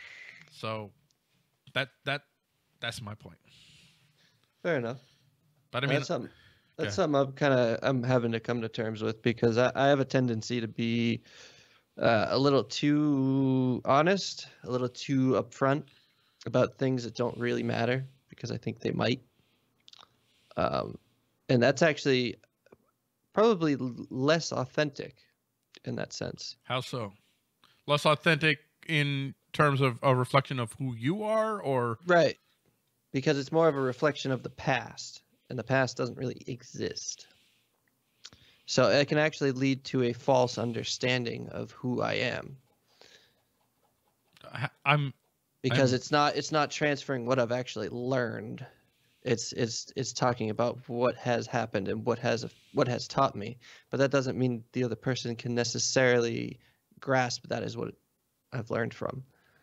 A: So that that that's my point.
B: Fair enough.
A: But I mean,
B: that's something that's
A: okay.
B: something I'm kind of I'm having to come to terms with because I, I have a tendency to be uh, a little too honest, a little too upfront about things that don't really matter because I think they might. Um, and that's actually probably l- less authentic in that sense.
A: How so? Less authentic in terms of a reflection of who you are, or
B: Right. Because it's more of a reflection of the past, and the past doesn't really exist. So it can actually lead to a false understanding of who I am
A: I- I'm
B: because
A: I'm-
B: it's not it's not transferring what I've actually learned. It's it's it's talking about what has happened and what has what has taught me, but that doesn't mean the other person can necessarily grasp that is what I've learned from.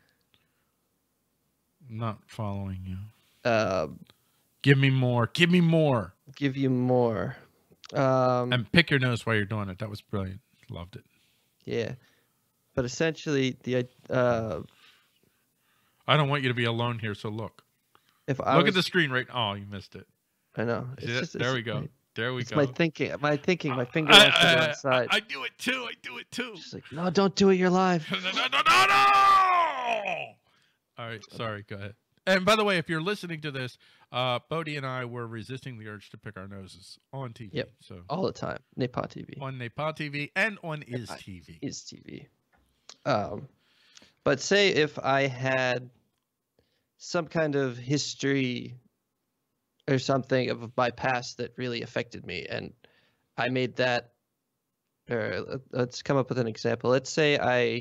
A: not following you.
B: Uh,
A: Give me more. Give me more.
B: give you more. Um,
A: And pick your nose while you're doing it. That was brilliant. Loved it.
B: yeah, but essentially the uh,
A: I don't want you to be alone here, so look.
B: if I
A: Look
B: was,
A: at the screen right. Oh, you missed it.
B: I know. It's
A: See that?
B: just,
A: There
B: it's
A: we go.
B: my-
A: There we
B: It's
A: go.
B: my thinking. My thinking. My finger
A: I,
B: wants to go
A: I-
B: inside.
A: I, I do it too. I do it too.
B: She's like, no, don't do it. You're live.
A: No, no, no, no, no, no! All right, sorry. Go ahead. And by the way, if you're listening to this, uh, Bodhi and I were resisting the urge to pick our noses on T V.
B: Yep.
A: So
B: All the time. Nepal T V.
A: on Nepal T V and on Is
B: Nepal
A: T V.
B: Is T V. Um, but say if I had some kind of history or something of my past that really affected me, and I made that. Or let- let's come up with an example. Let's say I.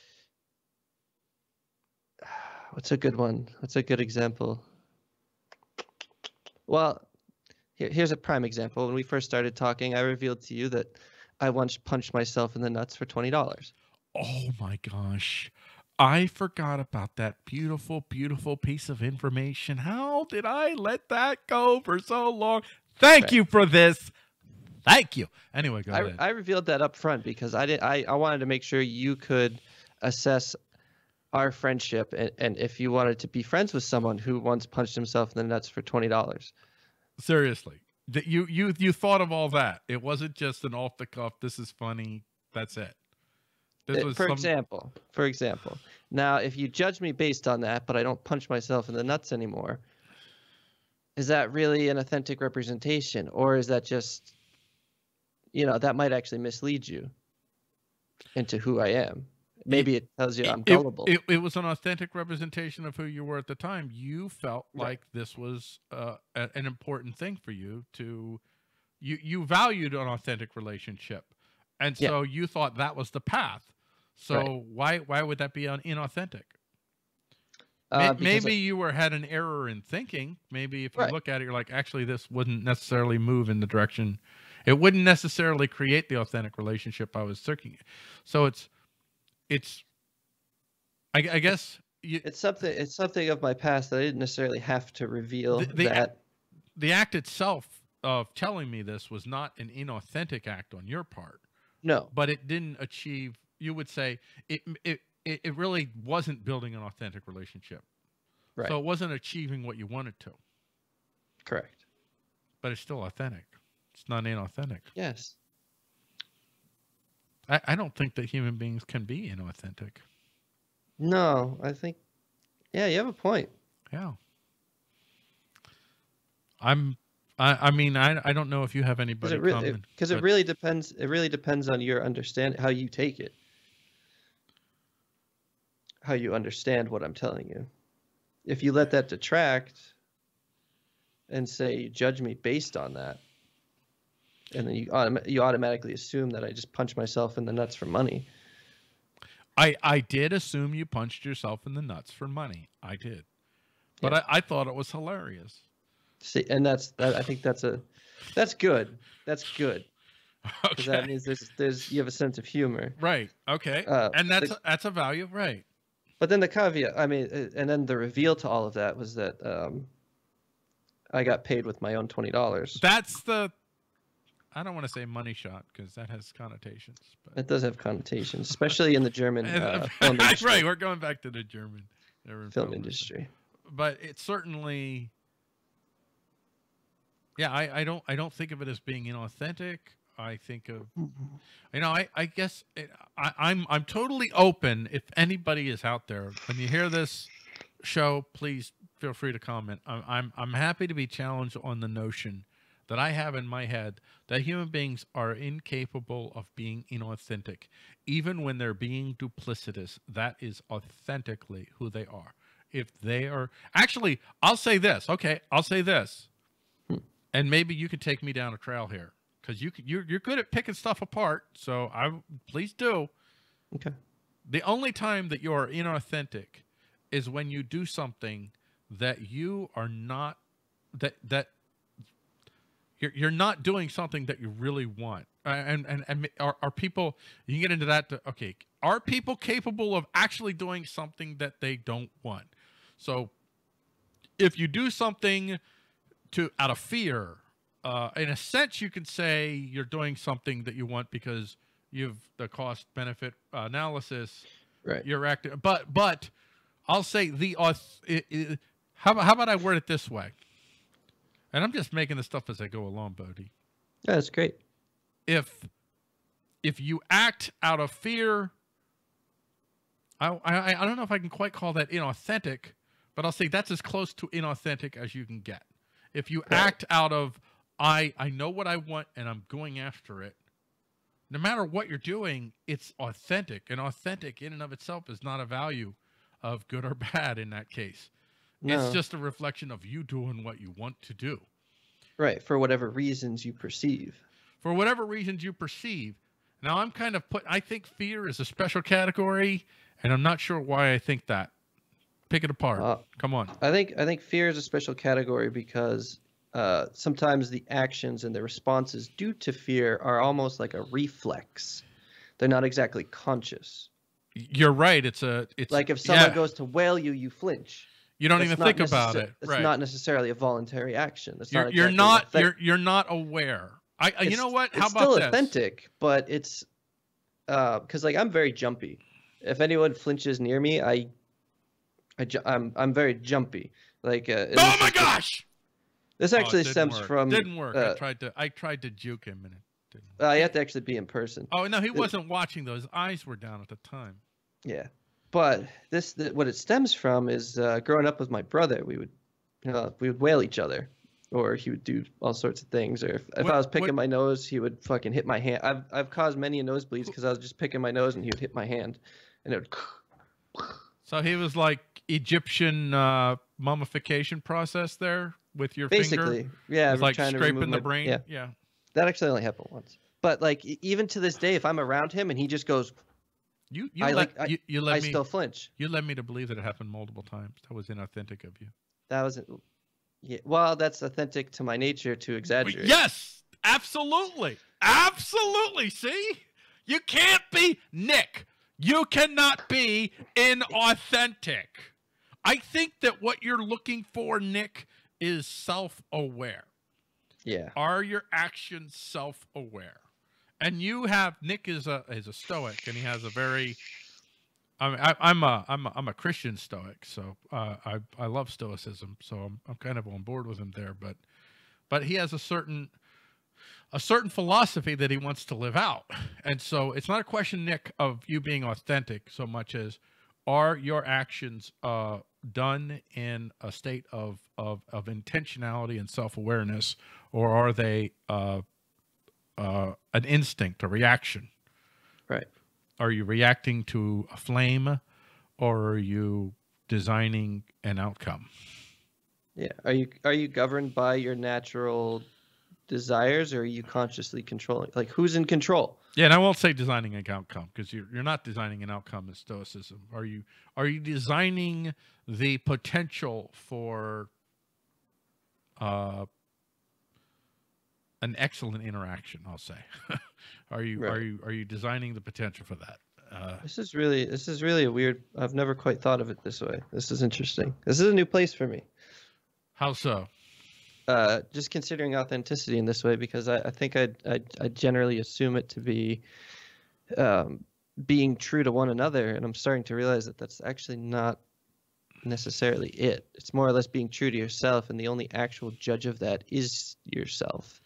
B: What's a good one? What's a good example? Well, here, here's a prime example. When we first started talking, I revealed to you that I once punched myself in the nuts for twenty dollars.
A: Oh my gosh. I forgot about that beautiful, beautiful piece of information. How did I let that go for so long? Thank
B: Right.
A: you for this. Thank you. Anyway, go
B: I,
A: ahead.
B: I revealed that up front because I did. I, I wanted to make sure you could assess our friendship and, and if you wanted to be friends with someone who once punched himself in the nuts for twenty dollars.
A: Seriously. That you you you thought of all that. It wasn't just an off the cuff, this is funny. That's it. This
B: Uh,
A: was
B: For
A: some,
B: example, for example, now if you judge me based on that, but I don't punch myself in the nuts anymore, is that really an authentic representation, or is that just, you know, that might actually mislead you into who I am? Maybe it tells you I'm
A: it,
B: gullible.
A: it, it was an authentic representation of who you were at the time. You felt
B: Right.
A: like this was uh, a, an important thing for you to you you valued an authentic relationship. And
B: Yeah.
A: so you thought that was the path. So
B: Right.
A: why why would that be un- inauthentic?
B: Uh,
A: May-
B: because
A: Maybe you were had an error in thinking. Maybe if you
B: right.
A: look at it, you're like, actually, this wouldn't necessarily move in the direction. It wouldn't necessarily create the authentic relationship I was seeking. So it's it's. I, I guess you,
B: It's something. It's something of my past that I didn't necessarily have to reveal.
A: the, the
B: that
A: the act itself of telling me this was not an inauthentic act on your part,
B: no.
A: but it didn't achieve. You would say it it it, it really wasn't building an authentic relationship.
B: Right.
A: So it wasn't achieving what you wanted to.
B: Correct.
A: But it's still authentic. It's not inauthentic.
B: Yes.
A: I, I don't think that human beings can be inauthentic.
B: No, I think. Yeah, you have a point.
A: Yeah. I'm. I. I mean, I. I don't know if you have
B: Because
A: anybody
B: it really,
A: coming.
B: because it
A: but-
B: really depends. It really depends on your understand how you take it, how you understand what I'm telling you. If you let that detract, and say you judge me based on that, and then you autom- you automatically assume that I just punch myself in the nuts for money.
A: I, I did assume you punched yourself in the nuts for money. I did. But
B: Yeah.
A: I, I thought it was hilarious.
B: See, and that's that. I think that's a, that's good. That's good because
A: Okay.
B: that means there's there's you have a sense of humor.
A: Right. Okay.
B: Uh,
A: and that's
B: the-
A: that's a value. Right.
B: But then the caveat, I mean, uh, and then the reveal to all of that was that um, I got paid with my own twenty dollars.
A: That's the. I don't want to say money shot because that has connotations. But
B: It does have connotations, especially in the German uh, film industry.
A: right. We're going back to the German, German
B: Film industry.
A: But it certainly. Yeah, I, I don't I don't think of it as being inauthentic. I think of, you know, I I guess it, I, I'm I'm totally open. If anybody is out there, when you hear this show, please feel free to comment. I'm I'm I'm happy to be challenged on the notion that I have in my head that human beings are incapable of being inauthentic, even when they're being duplicitous. That is authentically who they are. If they are actually, I'll say this. Okay, I'll say this. And maybe you could take me down a trail here because you you're you're good at picking stuff apart. So I please do.
B: Okay.
A: The only time that you are inauthentic is when you do something that you are not that that you're you're not doing something that you really want. Uh, and and and are are people? You can get into that. To, okay, are people capable of actually doing something that they don't want? So if you do something to out of fear, uh, in a sense, you could say you're doing something that you want because you've the cost benefit analysis.
B: Right.
A: You're acting, but but I'll say the auth. It, it, how about how about I word it this way? And I'm just making this stuff as I go along, Bodie.
B: Yeah, that's great.
A: If if you act out of fear, I I I don't know if I can quite call that inauthentic, but I'll say that's as close to inauthentic as you can get. If you
B: Right.
A: act out of, I, I know what I want and I'm going after it, no matter what you're doing, it's authentic. And authentic in and of itself is not a value of good or bad in that case.
B: No.
A: It's just a reflection of you doing what you want to do.
B: Right. For whatever reasons you perceive.
A: For whatever reasons you perceive. Now, I'm kind of put, I think fear is a special category, and I'm not sure why I think that. Pick it apart.
B: Uh,
A: Come on.
B: I think I think fear is a special category because uh, sometimes the actions and the responses due to fear are almost like a reflex. They're not exactly conscious.
A: You're right. It's a, it's
B: Like if someone
A: yeah.
B: goes to wail you, you flinch.
A: You don't
B: That's
A: even
B: not
A: think about
B: necessa-
A: it.
B: It's
A: Right.
B: not necessarily a voluntary action. That's
A: You're,
B: not
A: you're
B: exactly
A: not,
B: authentic.
A: you're, you're not aware. I, I you
B: It's-
A: know what? How
B: it's
A: about
B: still
A: this?
B: authentic, but it's because like I'm very jumpy. If anyone flinches near me, I, I ju- I'm I'm very jumpy. Like uh, and
A: Oh
B: this
A: my
B: is-
A: gosh!
B: This
A: Oh, it
B: actually
A: didn't
B: stems
A: work.
B: from
A: Didn't work. I
B: uh,
A: tried to, I tried to juke him and it didn't.
B: uh, you have to actually be in person.
A: Oh no, he wasn't watching though. His eyes were down at the time.
B: Yeah, but this the, what it stems from is uh, growing up with my brother. We would, you know, we would wail each other, or he would do all sorts of things. Or if, if
A: What-
B: I was picking
A: what-
B: my nose, he would fucking hit my hand. I've I've caused many a nosebleeds because I was just picking my nose and he would hit my hand, and it would.
A: So he was like Egyptian uh, mummification process there with your
B: Basically,
A: finger.
B: yeah,
A: It was
B: we're
A: like
B: trying to
A: scraping
B: remove
A: the
B: my-
A: brain.
B: Yeah,
A: yeah.
B: that actually only happened once. But like e- even to this day, if I'm around him and he just goes,
A: You you
B: I
A: let
B: like I,
A: you, you let
B: I
A: me
B: still flinch.
A: you led me to believe that it happened multiple times. That was inauthentic of you.
B: That wasn't. Yeah, well, that's authentic to my nature to exaggerate.
A: Yes, absolutely, absolutely. See, you can't be Nick. You cannot be inauthentic. I think that what you're looking for, Nick, is self-aware.
B: Yeah.
A: Are your actions self-aware? And you have Nick is a is a Stoic, and he has a very. I mean, I, I'm a I'm a I'm a Christian Stoic, so uh, I I love Stoicism, so I'm I'm kind of on board with him there. But but he has a certain a certain philosophy that he wants to live out, and so it's not a question, Nick, of you being authentic so much as are your actions uh, done in a state of of of intentionality and self awareness, or are they uh, uh, an instinct, a reaction?
B: Right.
A: Are you reacting to a flame, or are you designing an outcome?
B: Yeah. Are you are you governed by your natural desires, or are you consciously controlling? Like, who's in control?
A: Yeah, and I won't say designing an outcome because you're you're not designing an outcome in Stoicism. Are you are you designing the potential for uh, an excellent interaction? I'll say. Are you
B: Right.
A: are you are you designing the potential for that? Uh,
B: This is really this is really a weird. I've never quite thought of it this way. This is interesting. This is a new place for me.
A: how so?
B: Uh, just considering authenticity in this way, because I, I think I I I generally assume it to be um, being true to one another, and I'm starting to realize that that's actually not necessarily it. It's more or less being true to yourself, and the only actual judge of that is yourself.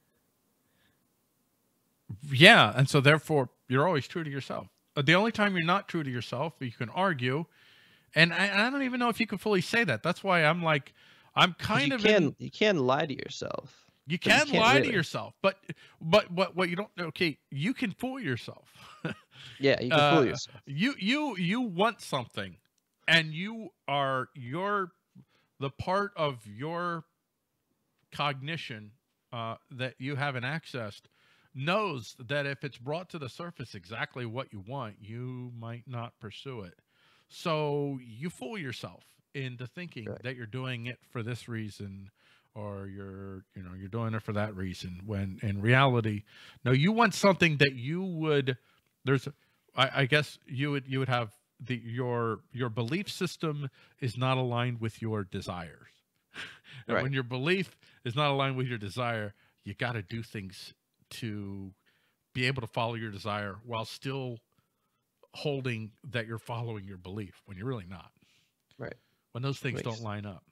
A: Yeah, and so therefore you're always true to yourself. Uh, The only time you're not true to yourself, you can argue, and I, I don't even know if you can fully say that. That's why I'm like, I'm
B: 'Cause
A: kind
B: you
A: of
B: can
A: in.
B: you can lie to yourself.
A: You
B: but you
A: can
B: can't
A: lie to
B: really.
A: yourself, but but what what you don't okay, you can fool yourself.
B: Yeah, you can fool
A: uh,
B: yourself.
A: you you you want something, and you are your the part of your cognition uh, that you haven't accessed knows that if it's brought to the surface exactly what you want, you might not pursue it. So you fool yourself into thinking
B: Right.
A: that you're doing it for this reason, or you're you know you're doing it for that reason, when in reality, no, you want something that you would there's I, I guess you would you would have the your your belief system is not aligned with your desires. And
B: Right.
A: when your belief is not aligned with your desire, you got to do things to be able to follow your desire while still holding that you're following your belief when you're really not.
B: Right.
A: When those things
B: Makes-
A: don't line up.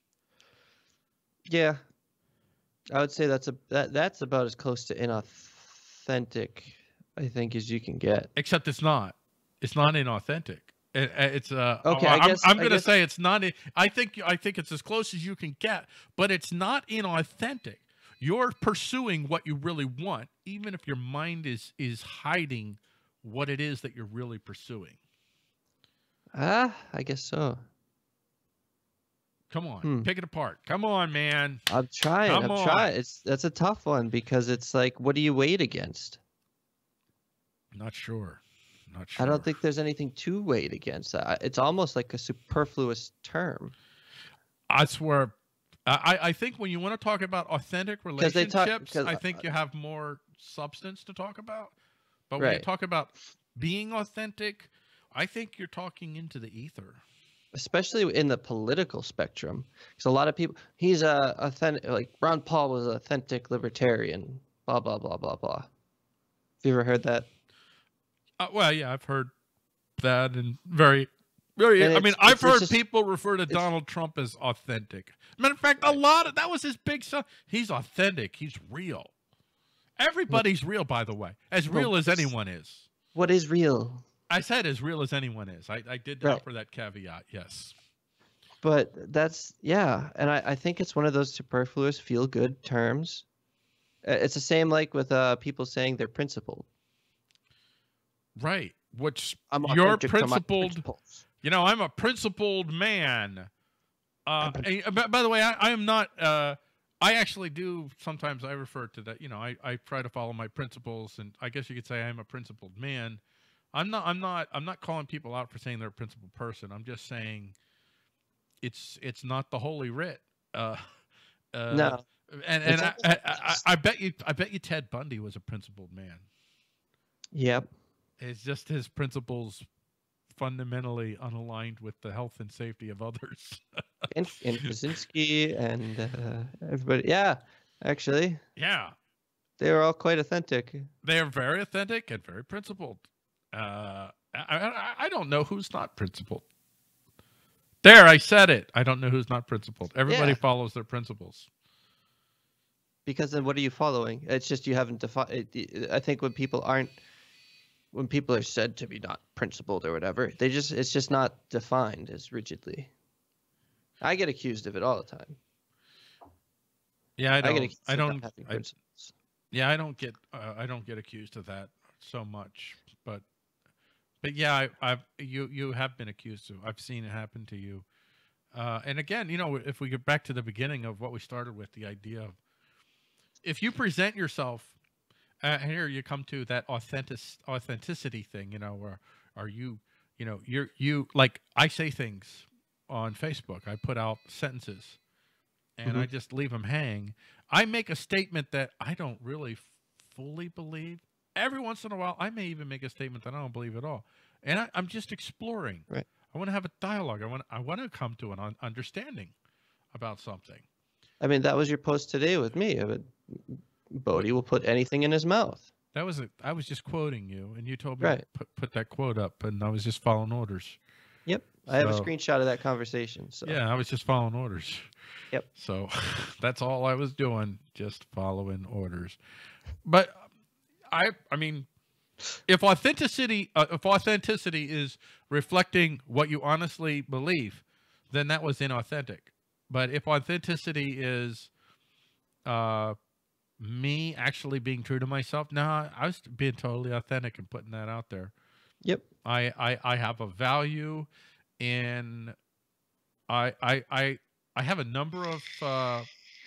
B: Yeah, I would say that's a that that's about as close to inauthentic, I think, as you can get.
A: Except it's not. It's not inauthentic. It, it's uh.
B: Okay,
A: I
B: I guess-
A: I'm, I'm
B: I
A: going to
B: guess-
A: say it's not. I think I think it's as close as you can get, but it's not inauthentic. You're pursuing what you really want, even if your mind is is hiding what it is that you're really pursuing.
B: Ah, I guess so.
A: Come on,
B: Hmm.
A: pick it apart. Come on, man.
B: I'm trying.
A: Come
B: I'm
A: on.
B: trying. It's that's a tough one because it's like, what do you weigh it against?
A: Not sure. Not sure.
B: I don't think there's anything to weigh it against. I- It's almost like a superfluous term.
A: I swear. I, I think when you want to talk about authentic
B: 'Cause they talk-
A: relationships,
B: 'cause,
A: I think
B: uh,
A: you have more substance to talk about. But when you
B: Right.
A: talk about being authentic, I think you're talking into the ether.
B: Especially in the political spectrum, because a lot of people, he's a authentic, like Ron Paul was an authentic libertarian, blah blah blah blah blah. Have you ever heard that?
A: Uh, well, yeah, I've heard that, and very, very.
B: And
A: I mean,
B: it's-
A: I've
B: it's- it's
A: heard
B: just-
A: people refer to
B: it's-
A: Donald Trump as authentic. Matter of fact, a
B: Right.
A: lot of that was his big son. He's authentic. He's real. Everybody's real, by the way, as
B: Well,
A: real as anyone is.
B: What is real?
A: I said as real as anyone is. I, I did that
B: Right.
A: for that caveat. Yes.
B: But that's yeah, and I, I think it's one of those superfluous feel good terms. Uh, It's the same like with uh people saying they're principled.
A: Right. Which
B: I'm
A: you're
B: authentic to my
A: principled.
B: principles.
A: You know, I'm a principled man. Uh,
B: I'm
A: and, by, by the way, I, I am not. Uh, I actually do sometimes. I refer to that. You know, I, I try to follow my principles, and I guess you could say I'm a principled man. I'm not. I'm not. I'm not calling people out for saying they're a principled person. I'm just saying it's it's not the holy writ. Uh, uh,
B: No,
A: and and
B: it's
A: I,
B: almost
A: I,
B: like
A: I
B: just-
A: I bet you I bet you Ted Bundy was a principled man.
B: Yep.
A: It's just his principles fundamentally unaligned with the health and safety of others.
B: And and Krasinski and uh, everybody. Yeah, actually,
A: Yeah,
B: they were all quite authentic.
A: they are very authentic and very principled. Uh, I, I I don't know who's not principled. There, I said it. I don't know who's not principled. Everybody
B: Yeah.
A: follows their principles.
B: Because then what are you following? It's just you haven't defined. I think when people aren't, when people are said to be not principled or whatever, they just it's just not defined as rigidly. I get accused of it all the time.
A: Yeah, I
B: I, get
A: don't.
B: accused
A: I
B: of not
A: don't.
B: having
A: I,
B: principles.
A: yeah, I don't get. Uh, I don't get accused of that so much. But, but yeah, I, I've you you have been accused of. I've seen it happen to you. Uh, and again, you know, if we get back to the beginning of what we started with, the idea of if you present yourself, uh, here you come to that authentic authenticity thing. You know, where are you? You know, you're you like I say things on Facebook. I put out sentences, and
B: Mm-hmm.
A: I just leave them hang. I make a statement that I don't really fully believe. Every once in a while, I may even make a statement that I don't believe at all, and I, I'm just exploring.
B: Right.
A: I want to have a dialogue. I want I want to come to an un- understanding about something.
B: I mean, that was your post today with me. But Bodhi will put anything in his mouth.
A: That was a, I was just quoting you, and you told me
B: Right.
A: to put, put that quote up, and I was just following orders.
B: Yep. I have a
A: So-
B: screenshot of that conversation. So
A: Yeah, I was just following orders.
B: Yep.
A: So that's all I was doing, just following orders. But I, I mean, if authenticity, uh, if authenticity is reflecting what you honestly believe, then that was inauthentic. But if authenticity is, uh, me actually being true to myself, no, I was being totally authentic and putting that out there.
B: Yep.
A: I, I, I have a value in, I, I, I, I have a number of uh,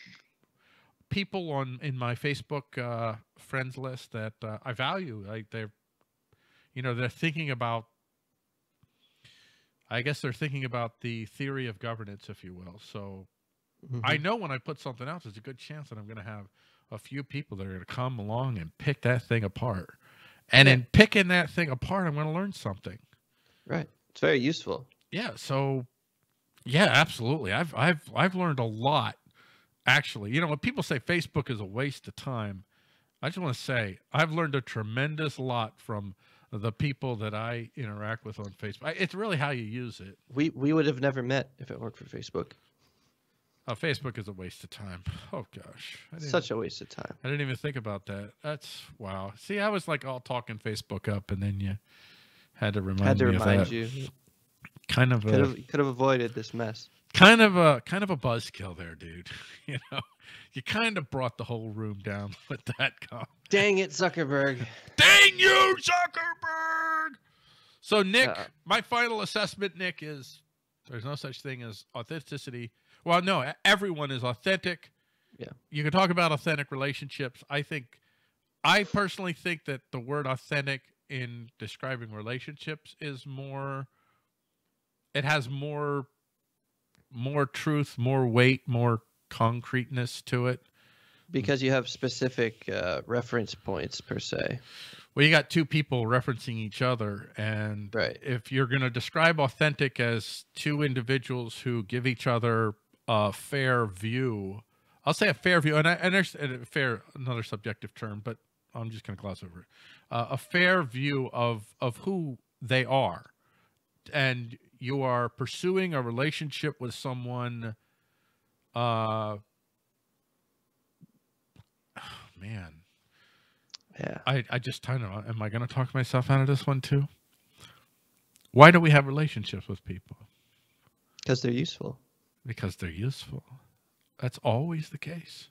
A: people on in my Facebook uh, friends list that uh, I value. Like they're, you know, they're thinking about. I guess they're thinking about the theory of governance, if you will. So
B: Mhm.
A: I know when I put something out, there's a good chance that I'm going to have a few people that are going to come along and pick that thing apart. And
B: Yeah.
A: in picking that thing apart, I'm going to learn something.
B: Right. It's very useful.
A: Yeah. So, yeah, absolutely. I've I've I've learned a lot. Actually, you know, when people say Facebook is a waste of time, I just want to say I've learned a tremendous lot from the people that I interact with on Facebook. It's really how you use it.
B: We we would have never met if it weren't for Facebook.
A: Uh, Facebook is a waste of time. Oh gosh, I didn't,
B: Such a waste of time.
A: I didn't even think about that. That's wow. See, I was like all talking Facebook up, and then you had to remind
B: Had to
A: me
B: remind
A: of that.
B: you.
A: Kind of
B: Could
A: a
B: have could have avoided this mess.
A: kind of a kind of a buzzkill there, dude. You know, you kind of brought the whole room down with that comment.
B: Dang it, Zuckerberg.
A: Dang you, Zuckerberg! So, Nick,
B: Uh,
A: my final assessment, Nick, is there's no such thing as authenticity. Well, no, e- everyone is authentic.
B: Yeah.
A: You can talk about authentic relationships. I think, I personally think that the word authentic in describing relationships is more, it has more, more truth, more weight, more concreteness to it.
B: Because you have specific uh, reference points per se.
A: Well, you got two people referencing each other, and
B: Right.
A: if you're going to describe authentic as two individuals who give each other a fair view, I'll say a fair view, and, I, and there's a fair, another subjective term, but I'm just going to gloss over it. Uh, a fair view of of who they are, and you are pursuing a relationship with someone. Uh, man.
B: Yeah.
A: I, I just, I don't know. Am I going to talk myself out of this one too? Why do we have relationships with people?
B: Because they're useful.
A: Because they're useful. That's always the case.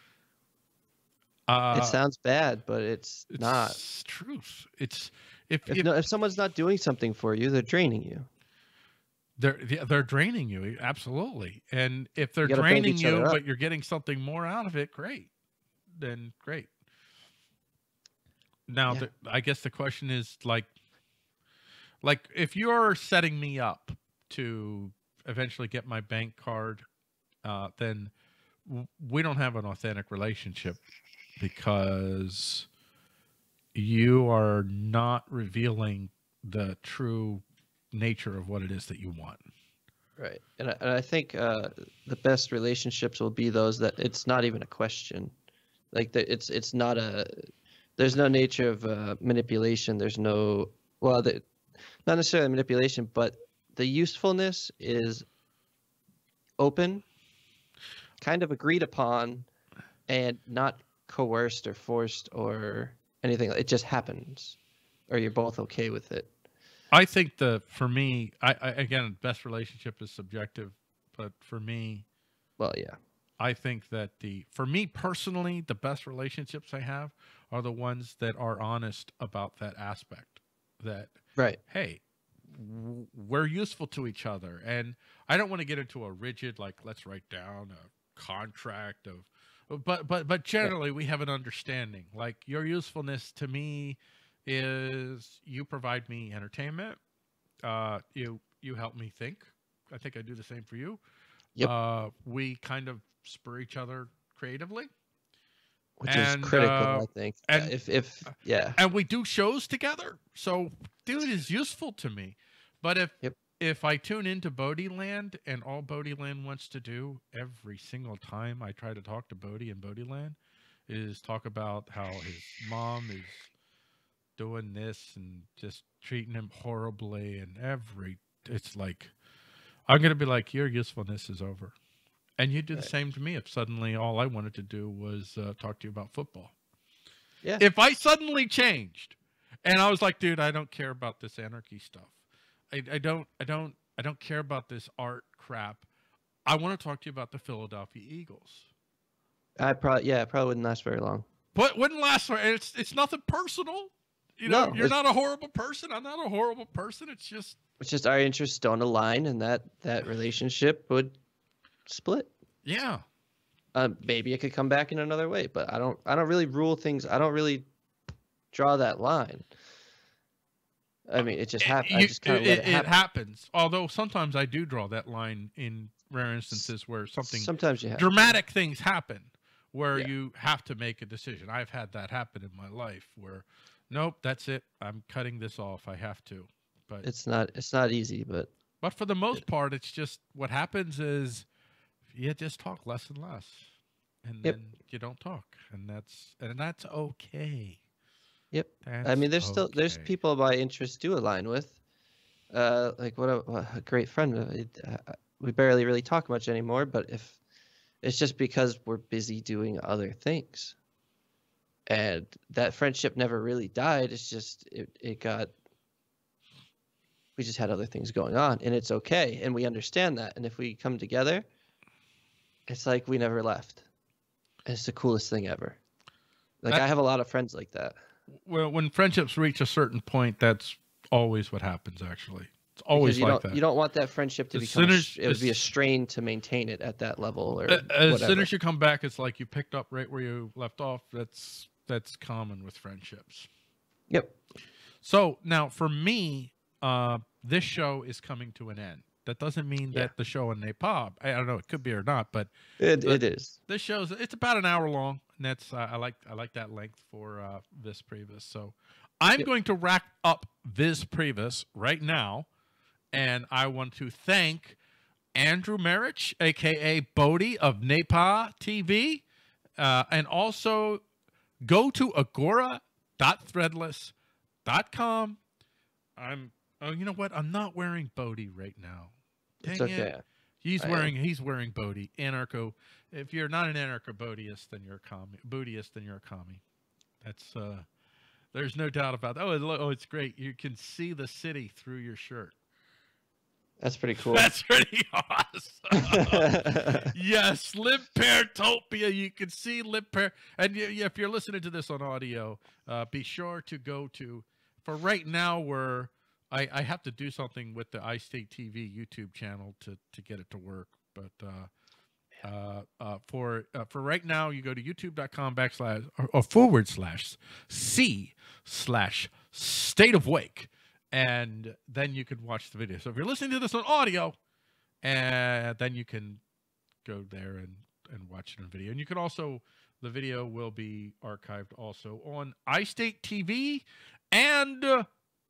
A: Uh,
B: It sounds bad, but it's,
A: it's
B: not.
A: truth. It's if,
B: If,
A: if
B: no, if someone's not doing something for you, they're draining you.
A: they're they're draining you, absolutely. And if they're
B: You gotta build
A: draining
B: each
A: you,
B: other up.
A: but you're getting something more out of it, great. Then great. Now,
B: Yeah.
A: the, I guess the question is like, like if you're setting me up to eventually get my bank card, uh, then w- we don't have an authentic relationship because you are not revealing the true nature of what it is that you want.
B: Right. And I, and I think uh, the best relationships will be those that it's not even a question. Like the, it's it's not a there's no nature of uh, manipulation. There's no well, the, not necessarily manipulation, but the usefulness is open, kind of agreed upon, and not coerced or forced or anything. It just happens, or you're both okay with it.
A: I think the for me, I, I again, best relationship is subjective, but for me,
B: Well, yeah.
A: I think that the for me personally, the best relationships I have are the ones that are honest about that aspect. That
B: Right.
A: hey, w- we're useful to each other, and I don't want to get into a rigid like let's write down a contract of, but but but generally we have an understanding. Like your usefulness to me is you provide me entertainment. Uh, you you help me think. I think I do the same for you.
B: Yep.
A: Uh, we kind of spur each other creatively,
B: Which
A: and
B: is critical,
A: uh,
B: I think.
A: and
B: If if yeah.
A: and we do shows together. So, dude is useful to me. But if
B: Yep.
A: if I tune into Bodie Land and all Bodie Land wants to do every single time I try to talk to Bodie in Bodie Land is talk about how his mom is doing this and just treating him horribly, and every it's like I'm gonna be like your usefulness is over. And you do the
B: Right.
A: same to me if suddenly all I wanted to do was uh, talk to you about football.
B: Yeah.
A: If I suddenly changed and I was like, dude, I don't care about this anarchy stuff. I, I don't, I don't, I don't care about this art crap. I want to talk to you about the Philadelphia Eagles.
B: I probably yeah, it probably wouldn't last very long.
A: But wouldn't last for it's it's nothing personal. You know,
B: No,
A: you're
B: it's-
A: not a horrible person. I'm not a horrible person. It's just
B: It's just our interests don't align, and that that relationship would split.
A: yeah.
B: Uh, maybe it could come back in another way, but I don't. I don't really rule things. I don't really draw that line. I mean, it just happens. I
A: You-
B: just kind of
A: it,
B: let it,
A: it
B: happen.
A: happens. Although sometimes I do draw that line in rare instances where something
B: Sometimes you have.
A: dramatic things happen where
B: Yeah.
A: you have to make a decision. I've had that happen in my life where, nope, that's it. I'm cutting this off. I have to. But
B: It's not. It's not easy, but
A: but for the most part, it's just what happens is you just talk less and less, and
B: Yep.
A: then you don't talk, and that's and that's okay.
B: yep.
A: That's
B: I mean, there's still there's
A: okay.
B: people my interests do align with. Uh, like what a, what a great friend. Uh, it- uh, we barely really talk much anymore, but if it's just because we're busy doing other things, and that friendship never really died. It's just it it got. We just had other things going on, and it's okay, and we understand that. And if we come together, it's like we never left. It's the coolest thing ever. Like
A: That-
B: I have a lot of friends like that.
A: Well, when friendships reach a certain point, that's always what happens. Actually, it's always
B: Because you
A: like
B: don't
A: that.
B: you don't want that friendship to
A: As
B: become.
A: soon
B: a
A: as-
B: sh- it would be a
A: as-
B: strain to maintain it at that level, or
A: A- as
B: whatever.
A: soon as you come back, it's like you picked up right where you left off. That's that's common with friendships.
B: Yep.
A: So now for me, uh, this show is coming to an end. That doesn't mean
B: Yeah.
A: that the show in Nepal, I don't know, it could be or not, but
B: It
A: But-
B: it is.
A: this show's it's about an hour long, and that's uh, I like I like that length for uh, Visprivus. So I'm
B: Yep.
A: going to wrap up Visprivus right now, and I want to thank Andrew Merich, aka Bodie of Nepal T V, uh, and also go to agora dot threadless dot com. I'm oh you know what? I'm not wearing Bodie right now.
B: It's
A: Dang
B: okay.
A: it. He's
B: I am.
A: wearing he's wearing Bodie. Anarcho. If you're not an anarcho Bodiist, then you're a commie. Bodiist, then you're a commie. That's uh there's no doubt about that. Oh, it, oh, it's great. You can see the city through your shirt.
B: That's pretty cool.
A: That's pretty awesome. Yes, Limpertopia. You can see Limper. And y- y- if you're listening to this on audio, uh, be sure to go to. For right now, we're I, I have to do something with the iState T V YouTube channel to to get it to work. But uh, uh, uh, for uh, for right now, you go to youtube.com backslash or, or forward slash C slash State of Wake. and then you could watch the video. So if you're listening to this on audio, and then you can go there and, and watch it on video. And you can also, the video will be archived also on iState T V and uh,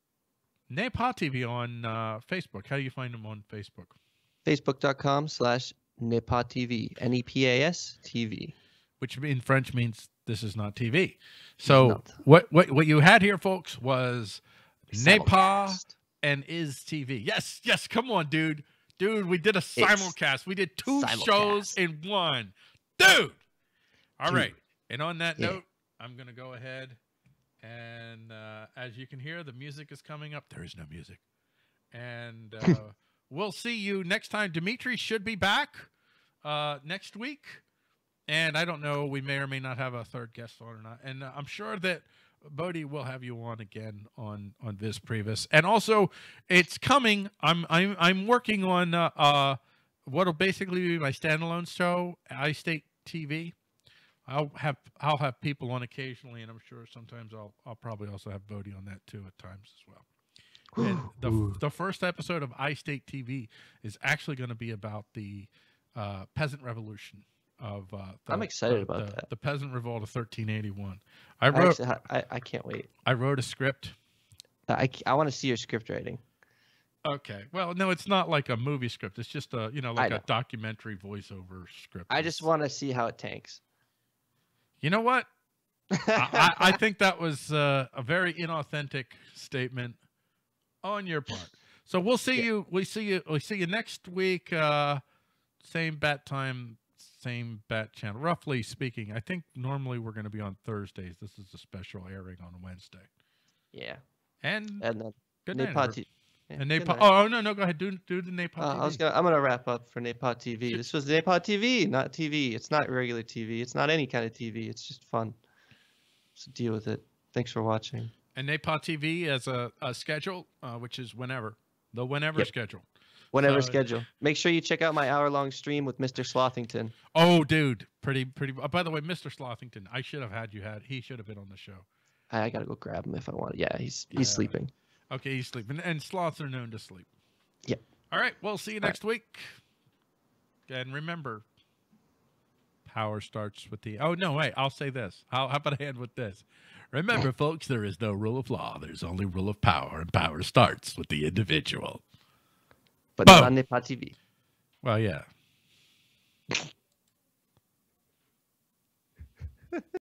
A: Nepa T V on uh, Facebook. How do you find them on Facebook?
B: Facebook.com slash Nepa T V, N E P A S T V.
A: Which in French means this is not T V. So
B: not.
A: what, what, what you had here, folks, was Nepa
B: Simulcast.
A: and Is T V. Yes, yes, come on, dude. Dude, we did a simulcast. We did two
B: simulcast.
A: shows in one. Dude! All
B: Dude.
A: right. And on that
B: Yeah.
A: note, I'm going to go ahead. And uh, as you can hear, the music is coming up. There is no music. And uh, we'll see you next time. Dimitri should be back uh, next week. And I don't know, we may or may not have a third guest on or not. And uh, I'm sure that Bodhi will have you on again on on Visprivus. And also, it's coming. I'm I'm I'm working on uh, uh what'll basically be my standalone show, iState T V. I'll have I'll have people on occasionally, and I'm sure sometimes I'll I'll probably also have Bodhi on that too at times as well. And the the first episode of iState T V is actually going to be about the uh, peasant revolution. Of, uh, the,
B: I'm excited
A: the,
B: about
A: the,
B: that.
A: The peasant revolt of thirteen eighty-one. I
B: I,
A: wrote.
B: actually, I, I can't wait.
A: I wrote a script.
B: I, I want to see your script writing.
A: Okay. Well, no, it's not like a movie script. It's just a you know like
B: know.
A: a documentary voiceover script.
B: I just want to see how it tanks.
A: You know what? I, I, I think that was uh, a very inauthentic statement on your part. So we'll see
B: Yeah.
A: you. We see you. We see you next week. Uh, same bat time. Same bat channel, roughly speaking. I think normally we're going to be on Thursdays. This is a special airing on Wednesday.
B: Yeah.
A: And,
B: And then
A: good night.
B: Nepa
A: everyone.
B: T V. Yeah,
A: And
B: good
A: Nepa.
B: night.
A: Oh, oh no, no, go ahead. Do do the Nepa.
B: Uh,
A: T V.
B: I was gonna. I'm gonna wrap up for Nepa T V. This was Nepa T V, not T V. It's not regular T V. It's not any kind of T V. It's just fun. So deal with it. Thanks for watching.
A: And Nepa T V as a, a schedule, uh, which is whenever the whenever
B: Yep.
A: schedule.
B: Whenever
A: So-
B: schedule. Make sure you check out my hour-long stream with Mister Slothington.
A: Oh, dude, pretty pretty. Uh, by the way, Mister Slothington, I should have had you had. He should have been on the show.
B: I, I gotta go grab him if I want. Yeah, he's he's
A: Yeah.
B: sleeping.
A: Okay, he's sleeping, and sloths are known to sleep.
B: Yep.
A: All right, we'll see you next week. And remember, power starts with the. Oh no, wait. I'll say this. How, how about I end with this? Remember, folks, there is no rule of law. There's only rule of power, and power starts with the individual.
B: But
A: Boom.
B: not on Nepa T V.
A: Well, yeah.